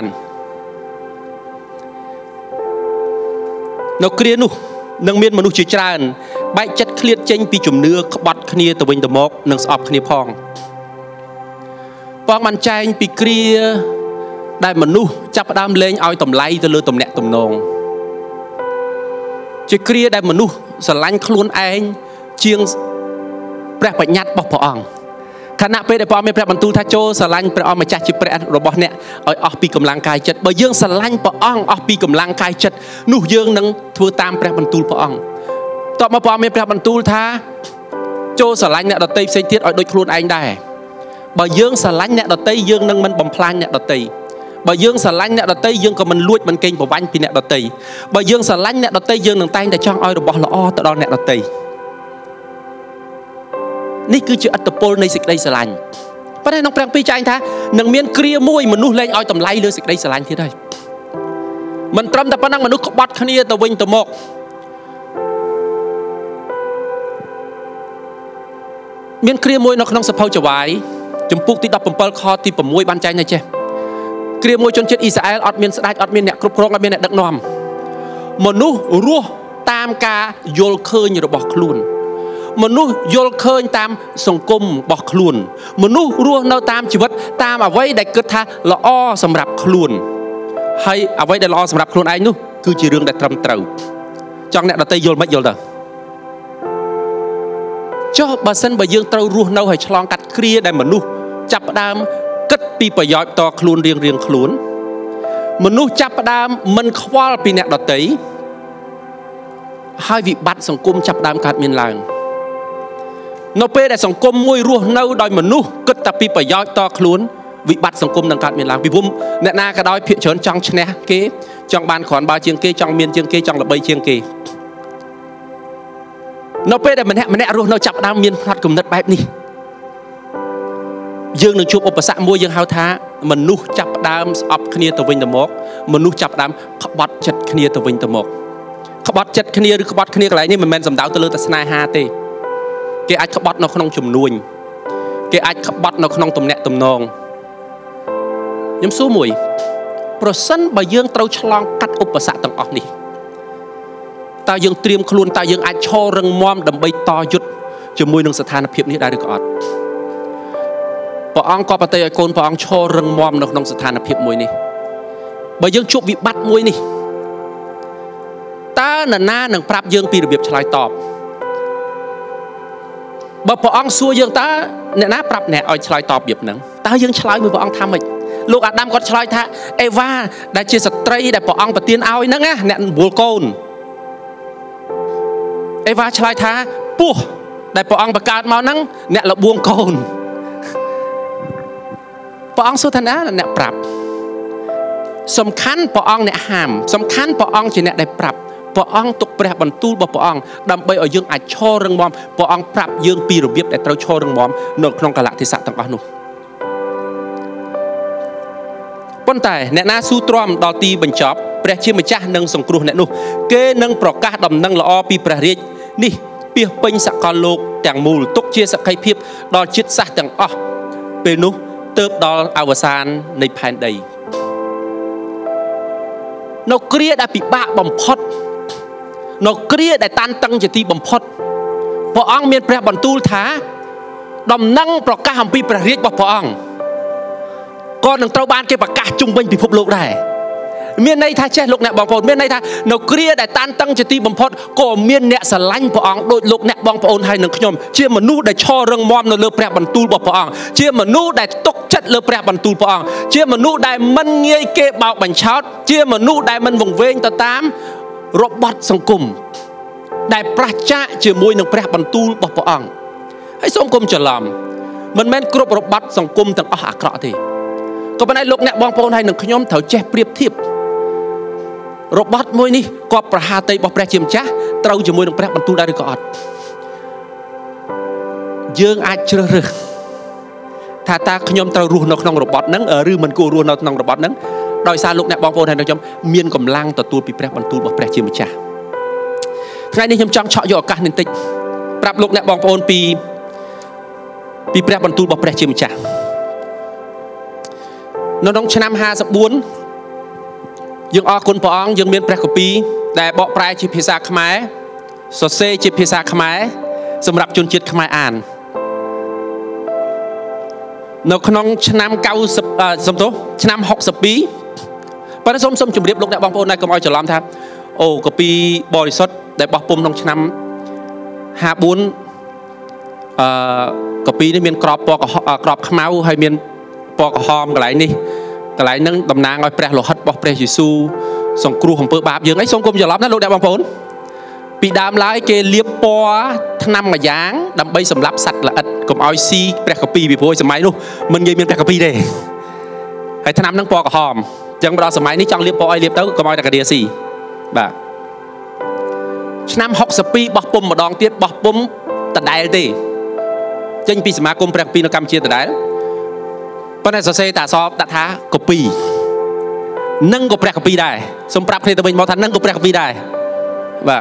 នៅគ្រានោះនឹងមានមនុស្សជាច្រើនបែកចិត្តឃ្លាតចេញពីជំនឿក្បត់គ្នាទៅវិញទៅមកនិងស្អប់គ្នាផងព្រះបានចែងពីគ្រាដែលមនុស្សចាប់ផ្ដើមលែងឲ្យតម្លៃទៅលើទំនាក់ទំនងជាគ្រាដែលមនុស្សស្រឡាញ់ខ្លួនឯងជាងព្រះបញ្ញត្តិរបស់ព្រះអង្គខណៈពេលដែលព្រះមានព្រះបន្ទូលថាចូលស្រឡាញ់ព្រះអង្គម្ចាស់ជាព្រះរបស់អ្នកឲ្យអស់ពីកម្លាំងកាយចិត្តបើយើងស្រឡាញ់ព្រះអង្គអស់ពីកម្លាំងកាយចិត្តនោះយើងនឹងធ្វើតាមព្រះបន្ទូលព្រះអង្គតបមកព្រះមានព្រះបន្ទូលថាចូលស្រឡាញ់អ្នកដទៃផ្សេងទៀតឲ្យដូចខ្លួនឯងដែរបើយើងស្រឡាញ់អ្នកដទៃយើងនឹងមិនបំផ្លាញអ្នកដទៃបើយើងស្រឡាញ់អ្នកដទៃយើងក៏មិនលួចមិនកេងប្រវ័ញ្ចពីអ្នកដទៃបើយើងស្រឡាញ់អ្នកដទៃយើងនឹងតែងតែចង់ឲ្យរបស់ល្អទៅដល់អ្នកដទៃនេះគឺជាឥទ្ធិពលនៃសេចក្តីស្រឡាញ់ប៉ុន្តែក្នុងព្រះគម្ពីរចែងថានឹងមានគ្រាមួយមនុស្សលែងឲ្យតម្លៃលើសេចក្តីស្រឡាញ់ទៀតហើយមិនត្រឹមតែប៉ុណ្ណឹងមនុស្សក្បត់គ្នាទៅវិញទៅមកមានគ្រាមួយនៅក្នុងសភៅចវាយជំពូកទី17ខទី6បានចែងថាចេះគ្រាមួយជនជាតិអ៊ីស្រាអែលអត់មានស្ដេចអត់មានអ្នកគ្រប់គ្រងអត់មានអ្នកដឹកនាំមនុស្សរស់តាមការយល់ឃើញរបស់ខ្លួនមនុស្សយល់ឃើញតាមសង្គមរបស់ខ្លួនមនុស្សរស់នៅតាមជីវិតតាមអ្វីដែលគិតថាល្អសម្រាប់ខ្លួនហើយអ្វីដែលល្អសម្រាប់ខ្លួនឯងនោះគឺជារឿងដែលត្រឹមត្រូវចង់អ្នកដទៃយល់មិនយល់ទៅចុះបើសិនបើយើងត្រូវរស់នៅហើយឆ្លងកាត់គ្រាដែលមនុស្សចាប់ផ្ដើមគិតពីប្រយោជន៍តខ្លួនរៀងខ្លួនមនុស្សចាប់ផ្ដើមមិនខ្វល់ពីអ្នកដទៃហើយវិបត្តិសង្គមចាប់ផ្ដើមកើតមានឡើងនៅពេលដែលសង្គមមួយរស់នៅដោយមនុស្សគិតតែពីប្រយោជន៍តខ្លួនវិបត្តិសង្គមនឹងកើតមានឡើងពីព្រោះអ្នកណាក៏ដោយភាគច្រើនចង់ឈ្នះគេចង់បានគ្រាន់បើជាងគេចង់មានជាងគេចង់ល្បីជាងគេនៅពេលដែលម្នាក់រស់នៅចាប់ផ្ដើមមានផ្នត់គំនិតបែបនេះយើងនឹងជួបឧបសគ្គមួយយើងហៅថាមនុស្សចាប់ផ្ដើមស្អប់គ្នាទៅវិញទៅមកមនុស្សចាប់ផ្ដើមក្បត់ចិត្តគ្នាទៅវិញទៅមកក្បត់ចិត្តគ្នាឬក្បត់គ្នាកន្លែងនេះមិនមែនសំដៅទៅលើតែស្នេហាទេគេអាចក្បត់នៅក្នុងជំនួញគេអាចក្បត់នៅក្នុងទំនាក់ទំនងខ្ញុំសួរមួយប្រសិនបើយើងត្រូវឆ្លងកាត់ឧបសគ្គទាំងអស់នេះតើយើងត្រៀមខ្លួនតើយើងអាចឈររឹងមាំដើម្បីតយុទ្ធជាមួយនឹងស្ថានភាពនេះដែរឬក៏អត់ព្រះអង្គក៏ប្រទានឲ្យកូនព្រះអង្គឈររឹងមាំនៅក្នុងស្ថានភាពមួយនេះបើយើងជួបវិបត្តិមួយនេះតើនរណានឹងប្រាប់យើងពីរបៀបឆ្លើយតបបើព្រះអង្គសួរយើងតើអ្នកណាប្រាប់អ្នកឲ្យឆ្លើយតបរបៀបហ្នឹងតើយើងឆ្លើយមួយព្រះអង្គថាម៉េចលោកអាដាមគាត់ឆ្លើយថាអេវ៉ាដែលជាស្ត្រីដែលព្រះអង្គប្រទានឲ្យហ្នឹងណាអ្នកបួលកូនអេវ៉ាឆ្លើយថាពស់ដែលព្រះអង្គបង្កើតមកហ្នឹងអ្នកលបួងកូនព្រះអង្គសួរថាណាអ្នកប្រាប់សំខាន់ព្រះអង្គអ្នកហាមសំខាន់ព្រះអង្គជាអ្នកដែលប្រាប់ព្រះអង្គទុកព្រះបន្ទូលរបស់ព្រះអង្គដើម្បីឲ្យយើងអាចឈររឹងមាំព្រះអង្គប្រាប់យើងពីរបៀបដែលត្រូវឈររឹងមាំនៅក្នុងកាលៈទេសៈទាំងអស់នោះប៉ុន្តែអ្នកណាស៊ូទ្រាំដល់ទីបញ្ចប់ព្រះជាម្ចាស់នឹងសង្គ្រោះអ្នកនោះគេនឹងប្រកាសដំណឹងល្អពីព្រះរាជនេះពាសពេញសកលលោកទាំងមូលទុកជាសក្ខីភាពដល់ជាតិសាសន៍ទាំងអស់ពេលនោះទើបដល់អវសាននៃផែនដីនៅគ្រាដែលពិបាកបំផុតនៅគ្រាដែលតានតឹងជាទីបំផុតព្រះអង្គមានព្រះបន្ទូលថាដំណឹងប្រកាសអំពីព្រះរាជរបស់ព្រះអង្គក៏នឹងត្រូវបានគេប្រកាសជុំវិញពិភពលោកដែរមានន័យថាចេះលោកអ្នកបងប្អូនមានន័យថានៅគ្រាដែលតានតឹងជាទីបំផុតក៏មានអ្នកស្រឡាញ់ព្រះអង្គដូចលោកអ្នកបងប្អូនហើយនឹងខ្ញុំជាមនុស្សដែលឈររឹងមាំនៅលើព្រះបន្ទូលរបស់ព្រះអង្គជាមនុស្សដែលទុកចិត្តលើព្រះបន្ទូលព្រះអង្គជាមនុស្សដែលមិនងាយគេបោកបញ្ឆោតជាមនុស្សដែលមិនវង្វេងទៅតាមរបត់សង្គមដែលប្រឆាចជាមួយនឹងព្រះបន្ទូលរបស់ព្រះអង្គហើយសូមកុំច្រឡំមិនមែនគ្រប់របត់សង្គមទាំងអស់អាក្រក់ទេក៏ប៉ុន្តែលោកអ្នកបងប្អូនហើយនឹងខ្ញុំត្រូវចេះប្រៀបធៀបរបត់មួយនេះក៏ប្រហាតីរបស់ព្រះជាម្ចាស់ត្រូវជាមួយនឹងព្រះបន្ទូលដែរឬក៏អត់យើងអាចជ្រើសរើសថាតើខ្ញុំត្រូវរស់នៅក្នុងរបត់ហ្នឹងឬមិនគួររស់នៅក្នុងរបត់ហ្នឹងដោយសារលោកអ្នកបងប្អូនហើយនឹងខ្ញុំមានកម្លាំងទទួលពីព្រះបន្ទូលរបស់ព្រះជាម្ចាស់ថ្ងៃនេះខ្ញុំចង់ឆក់យកឱកាសនេះបន្តិចប្រាប់លោកអ្នកបងប្អូនពីព្រះបន្ទូលរបស់ព្រះជាម្ចាស់នៅក្នុងឆ្នាំ54យើងអរគុណព្រះអង្គយើងមានព្រះគម្ពីរដែលបកប្រែជាភាសាខ្មែរសរសេរជាភាសាខ្មែរសម្រាប់ជនជាតិខ្មែរអាននៅក្នុងឆ្នាំឆ្នាំ62ប៉ុន្តែសូមជម្រាបលោកអ្នកបងប្អូនដែរកុំឲ្យច្រឡំថាអូគម្ពីរបរិសុទ្ធដែលបោះពុម្ពក្នុងឆ្នាំ54គម្ពីរនេះមានក្របពណ៌ក្របខ្មៅហើយមានពណ៌ក្រហមកន្លែងនេះកន្លែងហ្នឹងតំណាងឲ្យព្រះលោហិតរបស់ព្រះយេស៊ូវសង្គ្រោះអំពើបាបយើងអីសូមកុំច្រឡំណាលោកអ្នកបងប្អូនពីដើមឡើយគេលាបពណ៌ថ្នាំមួយយ៉ាងដើម្បីសម្លាប់សត្វល្អិតកុំឲ្យស៊ីព្រះគម្ពីរពីព្រោះសម័យនោះមិនងាយមានព្រះគម្ពីរទេហើយឆ្នាំហ្នឹងពណ៌ក្រហមចឹងដល់សម័យនេះចង់លាបពណ៌ឲ្យលាបទៅកុំឲ្យតែកាឌីស៊ីបាទឆ្នាំ62បោះពុំម្ដងទៀតបោះពុំដដែលទេចេញពីសមាគមព្រះគម្ពីរនៅកម្ពុជាដដែលប៉ុន្តែសរសេរតាអក្សរដាក់ថាកូពីនឹងក៏ព្រះគម្ពីរដែរសូមប្រាប់គ្នាទៅវិញមកថានឹងក៏ព្រះគម្ពីរដែរបាទ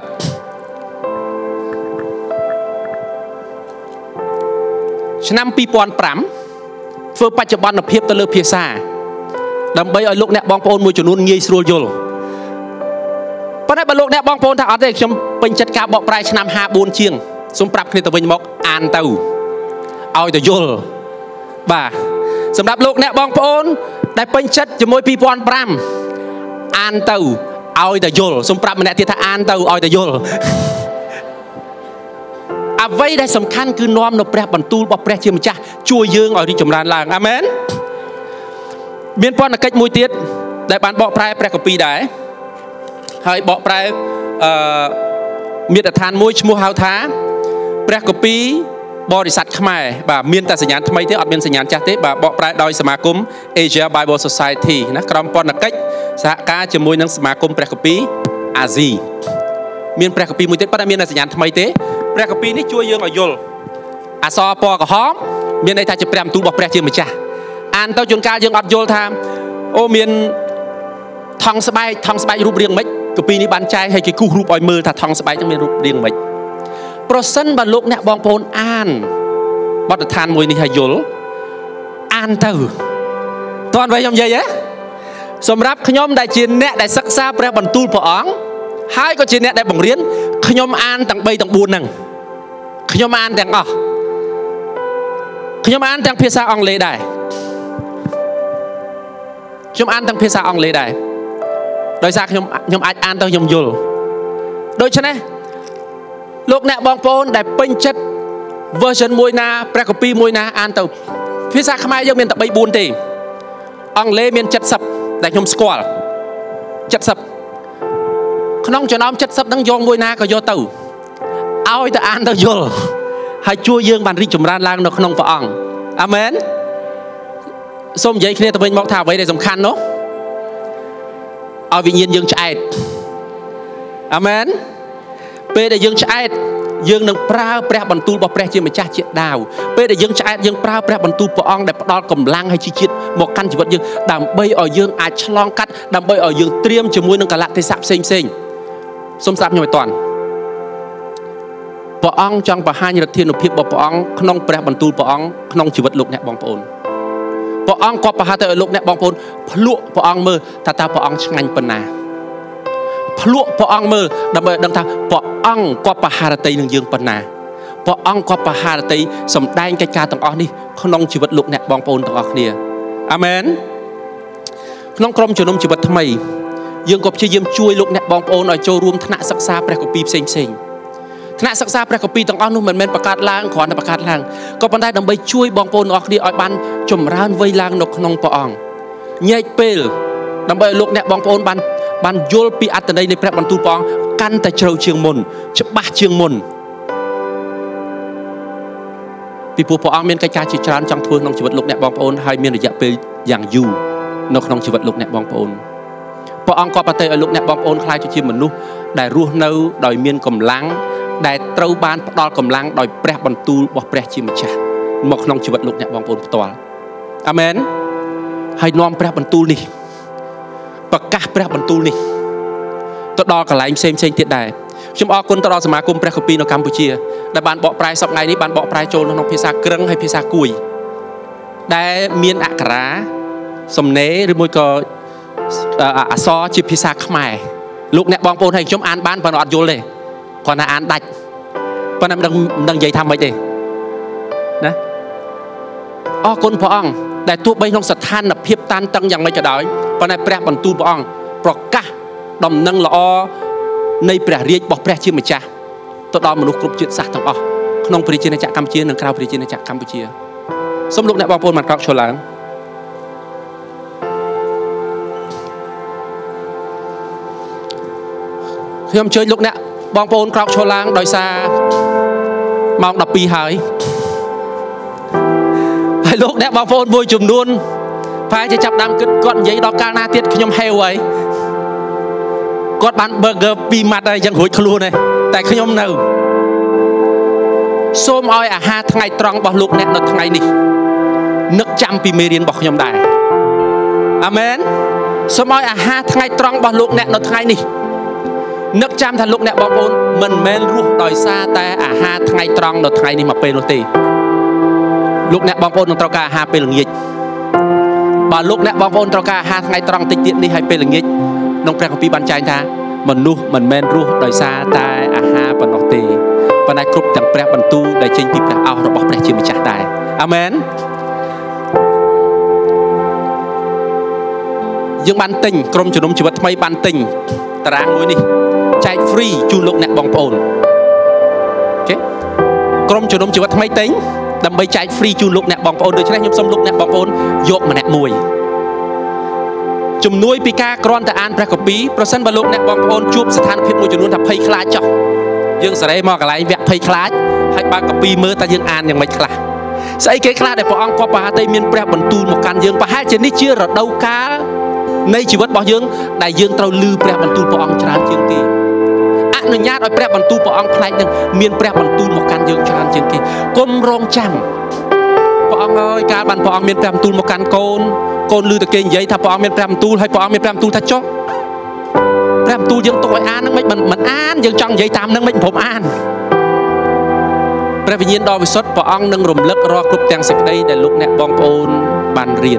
ឆ្នាំ2005ធ្វើបច្ចុប្បន្នភាពទៅលើភាសាដើម្បីឲ្យលោកអ្នកបងប្អូនមួយចំនួនងាយស្រួលយល់ប៉ុន្តែបើលោកអ្នកបងប្អូនថាអត់ទេខ្ញុំពេញចិត្តការបកប្រែឆ្នាំ54ជាងសូមប្រាប់គ្នាទៅវិញមកអានទៅឲ្យទៅយល់បាទសម្រាប់លោកអ្នកបងប្អូនដែលពេញចិត្តជាមួយ2005អានទៅឲ្យទៅយល់សូមប្រាប់ម្នាក់ទៀតថាអានទៅឲ្យទៅយល់អ្វីដែលសំខាន់គឺនាំនៅព្រះបន្ទូលរបស់ព្រះជាម្ចាស់ជួយយើងឲ្យរីកចម្រើនឡើងអាមែនមានពន្ធកិច្ចមួយទៀតដែលបានបកប្រែព្រះគម្ពីរដែរហើយបកប្រែមាត្រដ្ឋានមួយឈ្មោះហៅថាព្រះគម្ពីរបរិស័ទខ្មែរបាទមានតែសញ្ញាថ្មីទេអត់មានសញ្ញាចាស់ទេបាទបកប្រែដោយសមាគម Asia Bible Society ណាក្រុមពន្ធកិច្ចសហការជាមួយនឹងសមាគមព្រះគម្ពីរអាស៊ីមានព្រះគម្ពីរមួយទៀតប៉ុន្តែមានតែសញ្ញាថ្មីទេព្រះគម្ពីរនេះជួយយើងឲ្យយល់អក្សរពណ៌ក្រហមមានន័យថាជាព្រះបន្ទូលរបស់ព្រះជាម្ចាស់អានទៅជួនកាលយើងអត់យល់ថាអូមានថង់ស្បែករូបរាងម៉េចគម្ពីរនេះបានចែកឲ្យគេគូសរូបឲ្យមើលថាថង់ស្បែកនឹងមានរូបរាងម៉េចប្រសិនបើលោកអ្នកបងប្អូនអានបទដ្ឋានមួយនេះឲ្យយល់អានទៅតើអ្វីខ្ញុំនិយាយហ៎សម្រាប់ខ្ញុំដែលជាអ្នកដែលសិក្សាព្រះបន្ទូលព្រះអង្គហើយក៏ជាអ្នកដែលបង្រៀនខ្ញុំអានទាំង3ទាំង4ហ្នឹងខ្ញុំអានទាំងអស់ខ្ញុំអានទាំងភាសាអង់គ្លេសដែរខ្ញុំអានទាំងភាសាអង់គ្លេសដែរដោយសារខ្ញុំអាចអានទៅខ្ញុំយល់ដូច្នេះលោកអ្នកបងប្អូនដែលពេញចិត្ត version មួយណាព្រះគម្ពីរមួយណាអានទៅភាសាខ្មែរយើងមានតែ3 4ទេអង់គ្លេសមាន70ដែលខ្ញុំស្គាល់70ក្នុងចំណោម70ហ្នឹងយកមួយណាក៏យកទៅឲ្យទៅអានទៅយល់ហើយជួយយើងបានរីកចម្រើនឡើងនៅក្នុងព្រះអង្គអាមែនសូមនិយាយគ្នាទៅវិញមកថាអ្វីដែលសំខាន់នោះឲ្យវិញ្ញាណយើងឆ្អែតអាមែនពេលដែលយើងឆ្អែតយើងនឹងប្រើព្រះបន្ទូលរបស់ព្រះជាម្ចាស់ជាដាវពេលដែលយើងឆ្អែតយើងប្រើព្រះបន្ទូលព្រះអង្គដែលផ្ដល់កម្លាំងឲ្យជីជាតិមកកាន់ជីវិតយើងដើម្បីឲ្យយើងអាចឆ្លងកាត់ដើម្បីឲ្យយើងត្រៀមជាមួយនឹងកលៈទេសៈផ្សេងសូមស្ដាប់ខ្ញុំឲ្យតាន់ព្រះអង្គចង់បង្ហាញឫទ្ធានុភាពរបស់ព្រះអង្គក្នុងព្រះបន្ទូលព្រះអង្គក្នុងជីវិតលោកអ្នកបងប្អូនព្រះអង្គក៏ប្រហែលទៅឲ្យលោកអ្នកបងប្អូនភ្លក់ព្រះអង្គមើលថាតើព្រះអង្គឆ្ងាញ់ប៉ុណ្ណាភ្លក់ព្រះអង្គមើលដើម្បីដឹងថាព្រះអង្គក៏បហារតីនឹងយើងប៉ុណ្ណាព្រះអង្គក៏បហារតីសម្ដែងកិច្ចការទាំងអស់នេះក្នុងជីវិតលោកអ្នកបងប្អូនទាំងអស់គ្នាអាមែនក្នុងក្រុមជំនុំជីវិតថ្មីយើងក៏ព្យាយាមជួយលោកអ្នកបងប្អូនឲ្យចូលរួមថ្នាក់សិក្សាព្រះគម្ពីរផ្សេងថ្នាក់សិក្សាព្រះគម្ពីរទាំងអស់នោះមិនមែនបង្កើតឡើងគ្រាន់តែបង្កើតឡើងក៏ប៉ុន្តែដើម្បីជួយបងប្អូនទាំងអស់គ្នាឲ្យបានចម្រើនវ័យឡើងនៅក្នុងព្រះអង្គញែកពេលដើម្បីឲ្យលោកអ្នកបងប្អូនបានយល់ពីអត្ថន័យនៃព្រះបន្ទូលព្រះអង្គកាន់តែជ្រៅជាងមុនច្បាស់ជាងមុនពីព្រោះព្រះអង្គមានកិច្ចការជាច្រើនចង់ធ្វើក្នុងជីវិតលោកអ្នកបងប្អូនហើយមានរយៈពេលយ៉ាងយូរនៅក្នុងជីវិតលោកអ្នកបងប្អូនព្រះអង្គក៏ប្រទានឲ្យលោកអ្នកបងប្អូនខ្លាចជាមនុស្សដែលរស់នៅដោយមានកម្លាំងដែលត្រូវបានផ្ដល់កម្លាំងដោយព្រះបន្ទូលរបស់ព្រះជាម្ចាស់មកក្នុងជីវិតលោកអ្នកបងប្អូនផ្ទាល់អាមែនហើយនាំព្រះបន្ទូលនេះប្រកាសព្រះបន្ទូលនេះទៅដល់កន្លែងផ្សេងទៀតដែរខ្ញុំអរគុណទៅដល់សមាគមព្រះគម្ពីរនៅកម្ពុជាដែលបានបកប្រែសប្តាហ៍នេះបានបកប្រែចូលក្នុងភាសាក្រឹងហើយភាសាគួយដែលមានអក្សរាសំណេរឬមួយក៏អក្សរជាភាសាខ្មែរលោកអ្នកបងប្អូនហើយខ្ញុំអានបានប៉ុន្តែអត់យល់ទេគាត់ថាអានដាច់ប៉ុន្តែមិនដឹងនិយាយថាម៉េចទេណាអរគុណព្រះអង្គដែលទោះបីក្នុងស្ថានភាពតានតឹងយ៉ាងម៉េចក៏ដោយប៉ុន្តែព្រះបន្ទូលព្រះអង្គប្រកាសដំណឹងល្អនៃព្រះរាជរបស់ព្រះជាម្ចាស់ទៅដល់មនុស្សគ្រប់ជាតិសាសន៍ទាំងអស់ក្នុងប្រជាណាចក្រកម្ពុជានិងក្រៅប្រជាណាចក្រកម្ពុជាសូមលោកអ្នកបងប្អូនបានក្រោកឈរឡើងខ្ញុំអញ្ជើញលោកអ្នកបងប្អូនក្រោកឈរឡើងដោយសារម៉ោង12ហើយលោកអ្នកបងប្អូនមួយចំនួន phải chỉ chập đam con giấy đó ca na tiết khi nhom heo ấy con bán burger pi mặt đây chẳng hối luôn này tại khi nhom nào xôm oi à ha thằng ngày tròn bỏ lục nè nó thằng ngày đi nước chăm pi mê điên bỏ nhom đại amen xôm oi à ha thằng ngày tròn bỏ lục nè nó thằng ngày đi nước chăm thằng lục nè bỏ ôn mình men ruột đòi xa ta à ha thằng ngày tròn nó thằng ngày đi mà pe nó tì lục nè bỏ ôn nó trao cả ha pe lưng dịch bà lúc nè bong ôn trao cả ha ngày tròn tịch tiện đi hay pe lưng dịch nông trang của pi ban trai ta mình nu mình men ruột đòi xa ta à ha phần nó tì phần này cướp chẳng pre bắn tu để chinh pip đã ao rồi bọc pre chim chặt đài amen dương ban tinh krom chủ động chịu vật mấy ban tinh tarang nuôi đi chạy free chu lúc nè bong ôn ok krom chủ động chịu vật mấy tính đâm bay chạy free chu lúc nè bong ôn được cho nên nhung xong lúc nè bong ôn dột mà nè mùi chùm nuôi pika kron ta an pre copy percent baluk nè bong ôn chupสถานភាពមួយចំនួនថាភ័យខ្លាចចុះយើងសេរីមកកន្លែងវគ្គភ័យខ្លាចហើយបើកពីមើលតែយើងអានយ៉ាងម៉េចខ្លះស្អីគេខ្លះដែលព្រះអង្គគប់ប្រហាតីមានព្រះបន្ទូលមកកាន់យើងប្រហែលជានេះជារដូវកាលនៃជីវិតរបស់យើងដែលយើងត្រូវលឺព្រះបន្ទូលព្រះអង្គច្រើនជាងគេអនុញ្ញាតឲ្យព្រះបន្ទូលព្រះអង្គផ្នែកនឹងមានព្រះបន្ទូលមកកាន់យើងច្រើនជាងគេកុំរងចាំព្រះអង្គអើយកាលបានព្រះអង្គមានព្រះបន្ទូលមកកាន់កូនកូនលឺតែគេនិយាយថាព្រះអង្គមានព្រះបន្ទូលហើយព្រះអង្គមានព្រះបន្ទូលថាចុះព្រះបន្ទូលយើងទុកឲ្យអាននឹងមិនអានយើងចង់និយាយតាមនឹងមិនព្រមអានព្រះវិញ្ញាណដ៏វិសុទ្ធព្រះអង្គនឹងរំលឹករកគ្រប់ទាំងសេចក្តីដែលលោកអ្នកបងប្អូនបានរៀន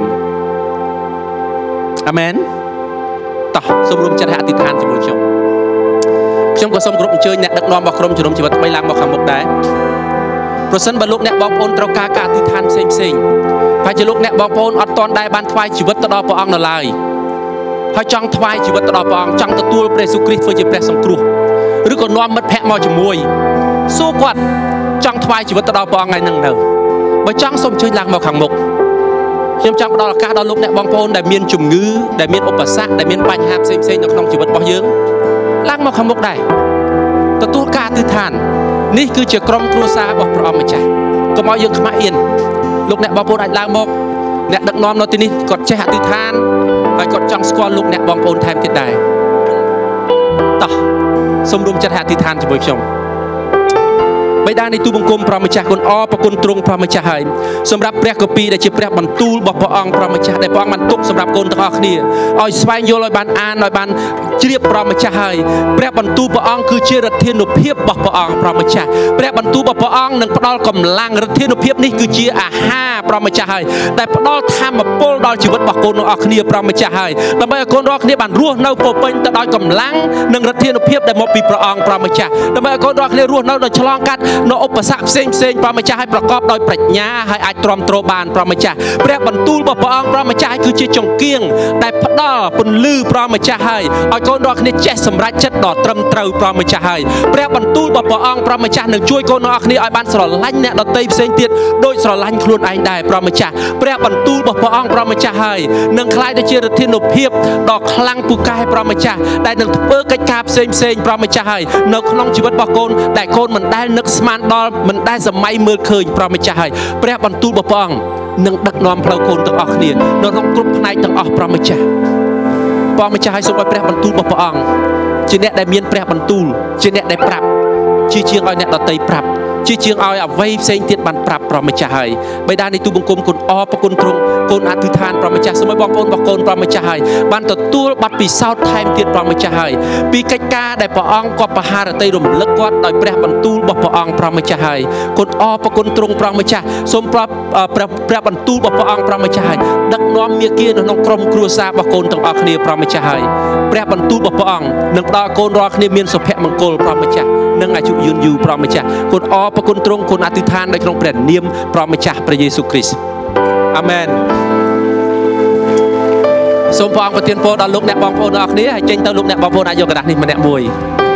អាមែនតោះសូមរួមចិត្តអធិដ្ឋានជាមួយខ្ញុំក៏សូមគោរពអញ្ជើញអ្នកដឹកនាំរបស់ក្រុមជំនុំជីវិតថ្មីឡើងមកខាងមុខដែរប្រសិនបើលោកអ្នកបងប្អូនត្រូវការការអធិដ្ឋានផ្សេងប្រហែលជាលោកអ្នកបងប្អូនអត់ទាន់ដែរបានថ្វាយជីវិតទៅដល់ព្រះអង្គនៅឡើយហើយចង់ថ្វាយជីវិតទៅដល់ព្រះអង្គចង់ទទួលព្រះយេស៊ូវគ្រីស្ទធ្វើជាព្រះសង្គ្រោះឬក៏នាំមិត្តភ័ក្តិមកជាមួយសួរគាត់ចង់ថ្វាយជីវិតទៅដល់ព្រះអង្គថ្ងៃហ្នឹងនៅបើចង់សូមអញ្ជើញឡើងមកខាងមុខខ្ញុំចង់ផ្ដល់ឱកាសដល់លោកអ្នកបងប្អូនដែលមានជំងឺដែលមានឧបសគ្គដែលមានបញ្ហាផ្សេងៗនៅក្នុងជីវិតរបស់យើងឡើងមកខាងមុខដែរទទួលការអធិដ្ឋាននេះគឺជាក្រុមគ្រួសាររបស់ព្រះអង្គម្ចាស់កុំឲ្យយើងខ្មាស់អៀនលោកអ្នកបងប្អូនអាចឡើងមកអ្នកដឹកនាំនៅទីនេះគាត់ចេះអធិដ្ឋានហើយគាត់ចង់ស្គាល់លោកអ្នកបងប្អូនថែមទៀតដែរតោះសូមរួមចិត្តអធិដ្ឋានជាមួយខ្ញុំបិតានៃទូបង្គំព្រះម្ចាស់គុណអរប្រគុណទ្រង់ព្រះម្ចាស់ហើយសម្រាប់ព្រះគម្ពីរដែលជាព្រះបន្ទូលរបស់ព្រះអង្គព្រះម្ចាស់ដែលព្រះអង្គបានទុកសម្រាប់កូនទាំងអស់គ្នាឲ្យស្វែងយល់ឲ្យបានអានឲ្យបានជ្រាបព្រះម្ចាស់ហើយព្រះបន្ទូលព្រះអង្គគឺជាឫទ្ធានុភាពរបស់ព្រះអង្គព្រះម្ចាស់ព្រះបន្ទូលរបស់ព្រះអង្គនឹងផ្ដល់កម្លាំងឫទ្ធានុភាពនេះគឺជាអាហារព្រះម្ចាស់ហើយដែលផ្ដល់ធម៌ពលដល់ជីវិតរបស់កូនទាំងអស់គ្នាព្រះម្ចាស់ហើយដើម្បីឲ្យកូនរាល់គ្នាបានរស់នៅពោពេញទៅដោយកម្លាំងនិងឫទ្ធានុភាពដែលមកពីព្រះអង្គព្រះម្ចាស់ដើម្បីឲ្យកូនរាល់គ្នារស់នៅដោយឆ្លងកាត់នៅឧបសគ្គផ្សេងព្រះម្ចាស់ឲ្យប្រកបដោយប្រាជ្ញាហើយអាចទ្រាំទ្របានព្រះម្ចាស់ព្រះបន្ទូលរបស់ព្រះអង្គព្រះម្ចាស់គឺជាចង្គៀងដែលផ្ដល់ពន្លឺព្រះម្ចាស់ហើយឲ្យកូនរាល់គ្នាចេះសម្រេចចិត្តដ៏ត្រឹមត្រូវព្រះម្ចាស់ហើយព្រះបន្ទូលរបស់ព្រះអង្គព្រះម្ចាស់នឹងជួយកូនរាល់គ្នាឲ្យបានស្រឡាញ់អ្នកដទៃផ្សេងទៀតដោយស្រឡាញ់ខ្លួនឯងដែរព្រះម្ចាស់ព្រះបន្ទូលរបស់ព្រះអង្គព្រះម្ចាស់ហើយនឹងក្លាយទៅជាឫទ្ធានុភាពដ៏ខ្លាំងពូកែព្រះម្ចាស់ដែលនឹងធ្វើកិច្ចការផ្សេងព្រះម្ចាស់ហើយនៅក្នុងជីវិតរបស់កូនដែលកូនមិនដែលនឹកស្មានដល់មិនដែលសម័យមើលឃើញព្រះម្ចាស់ហើយព្រះបន្ទូលរបស់ព្រះអង្គនឹងដឹកនាំផ្លូវកូនទាំងអស់គ្នានៅក្នុងគ្រប់ផ្នែកទាំងអស់ព្រះម្ចាស់ព្រះម្ចាស់ឲ្យសូមឲ្យព្រះបន្ទូលរបស់ព្រះអង្គជាអ្នកដែលមានព្រះបន្ទូលជាអ្នកដែលប្រាប់ជាជាងឲ្យអ្នកដទៃប្រាប់ជាជាងឲ្យអ្វីផ្សេងទៀតបានប្រាប់ព្រះម្ចាស់ហើយបិតានៃទូបង្គំគុណអរប្រគុណទ្រង់កូនអធិដ្ឋានព្រះម្ចាស់សូមឲ្យបងប្អូនរបស់កូនព្រះម្ចាស់ហើយបានទទួលបទពិសោធន៍ថែមទៀតព្រះម្ចាស់ហើយពីកិច្ចការដែលព្រះអង្គក៏បហារតីរំលឹកគាត់ដោយព្រះបន្ទូលរបស់ព្រះអង្គព្រះម្ចាស់ហើយកូនអរប្រគុណទ្រង់ព្រះម្ចាស់សូមព្រះបន្ទូលរបស់ព្រះអង្គព្រះម្ចាស់ហើយដឹកនាំមាគ៌ានៅក្នុងក្រុមគ្រួសាររបស់កូនទាំងអស់គ្នាព្រះម្ចាស់ហើយព្រះបន្ទូលរបស់ព្រះអង្គនឹងផ្ដល់កូនរាល់គ្នាមានសុភមង្គលព្រះម្ចាស់និងអាយុយឺនយូរព្រះម្ចាស់កូនអរប្រគុណទ្រង់គុណអធិដ្ឋាននៅក្នុងព្រះនាមព្រះម្ចាស់ព្រះយេស៊ូវគ្រីស្ទអាមែនសូមព្រះអង្គប្រទានពរដល់លោកអ្នកបងប្អូនទាំងអស់គ្នាហើយចេញទៅលោកអ្នកបងប្អូនអាចយកกระดาษនេះម្នាក់មួយ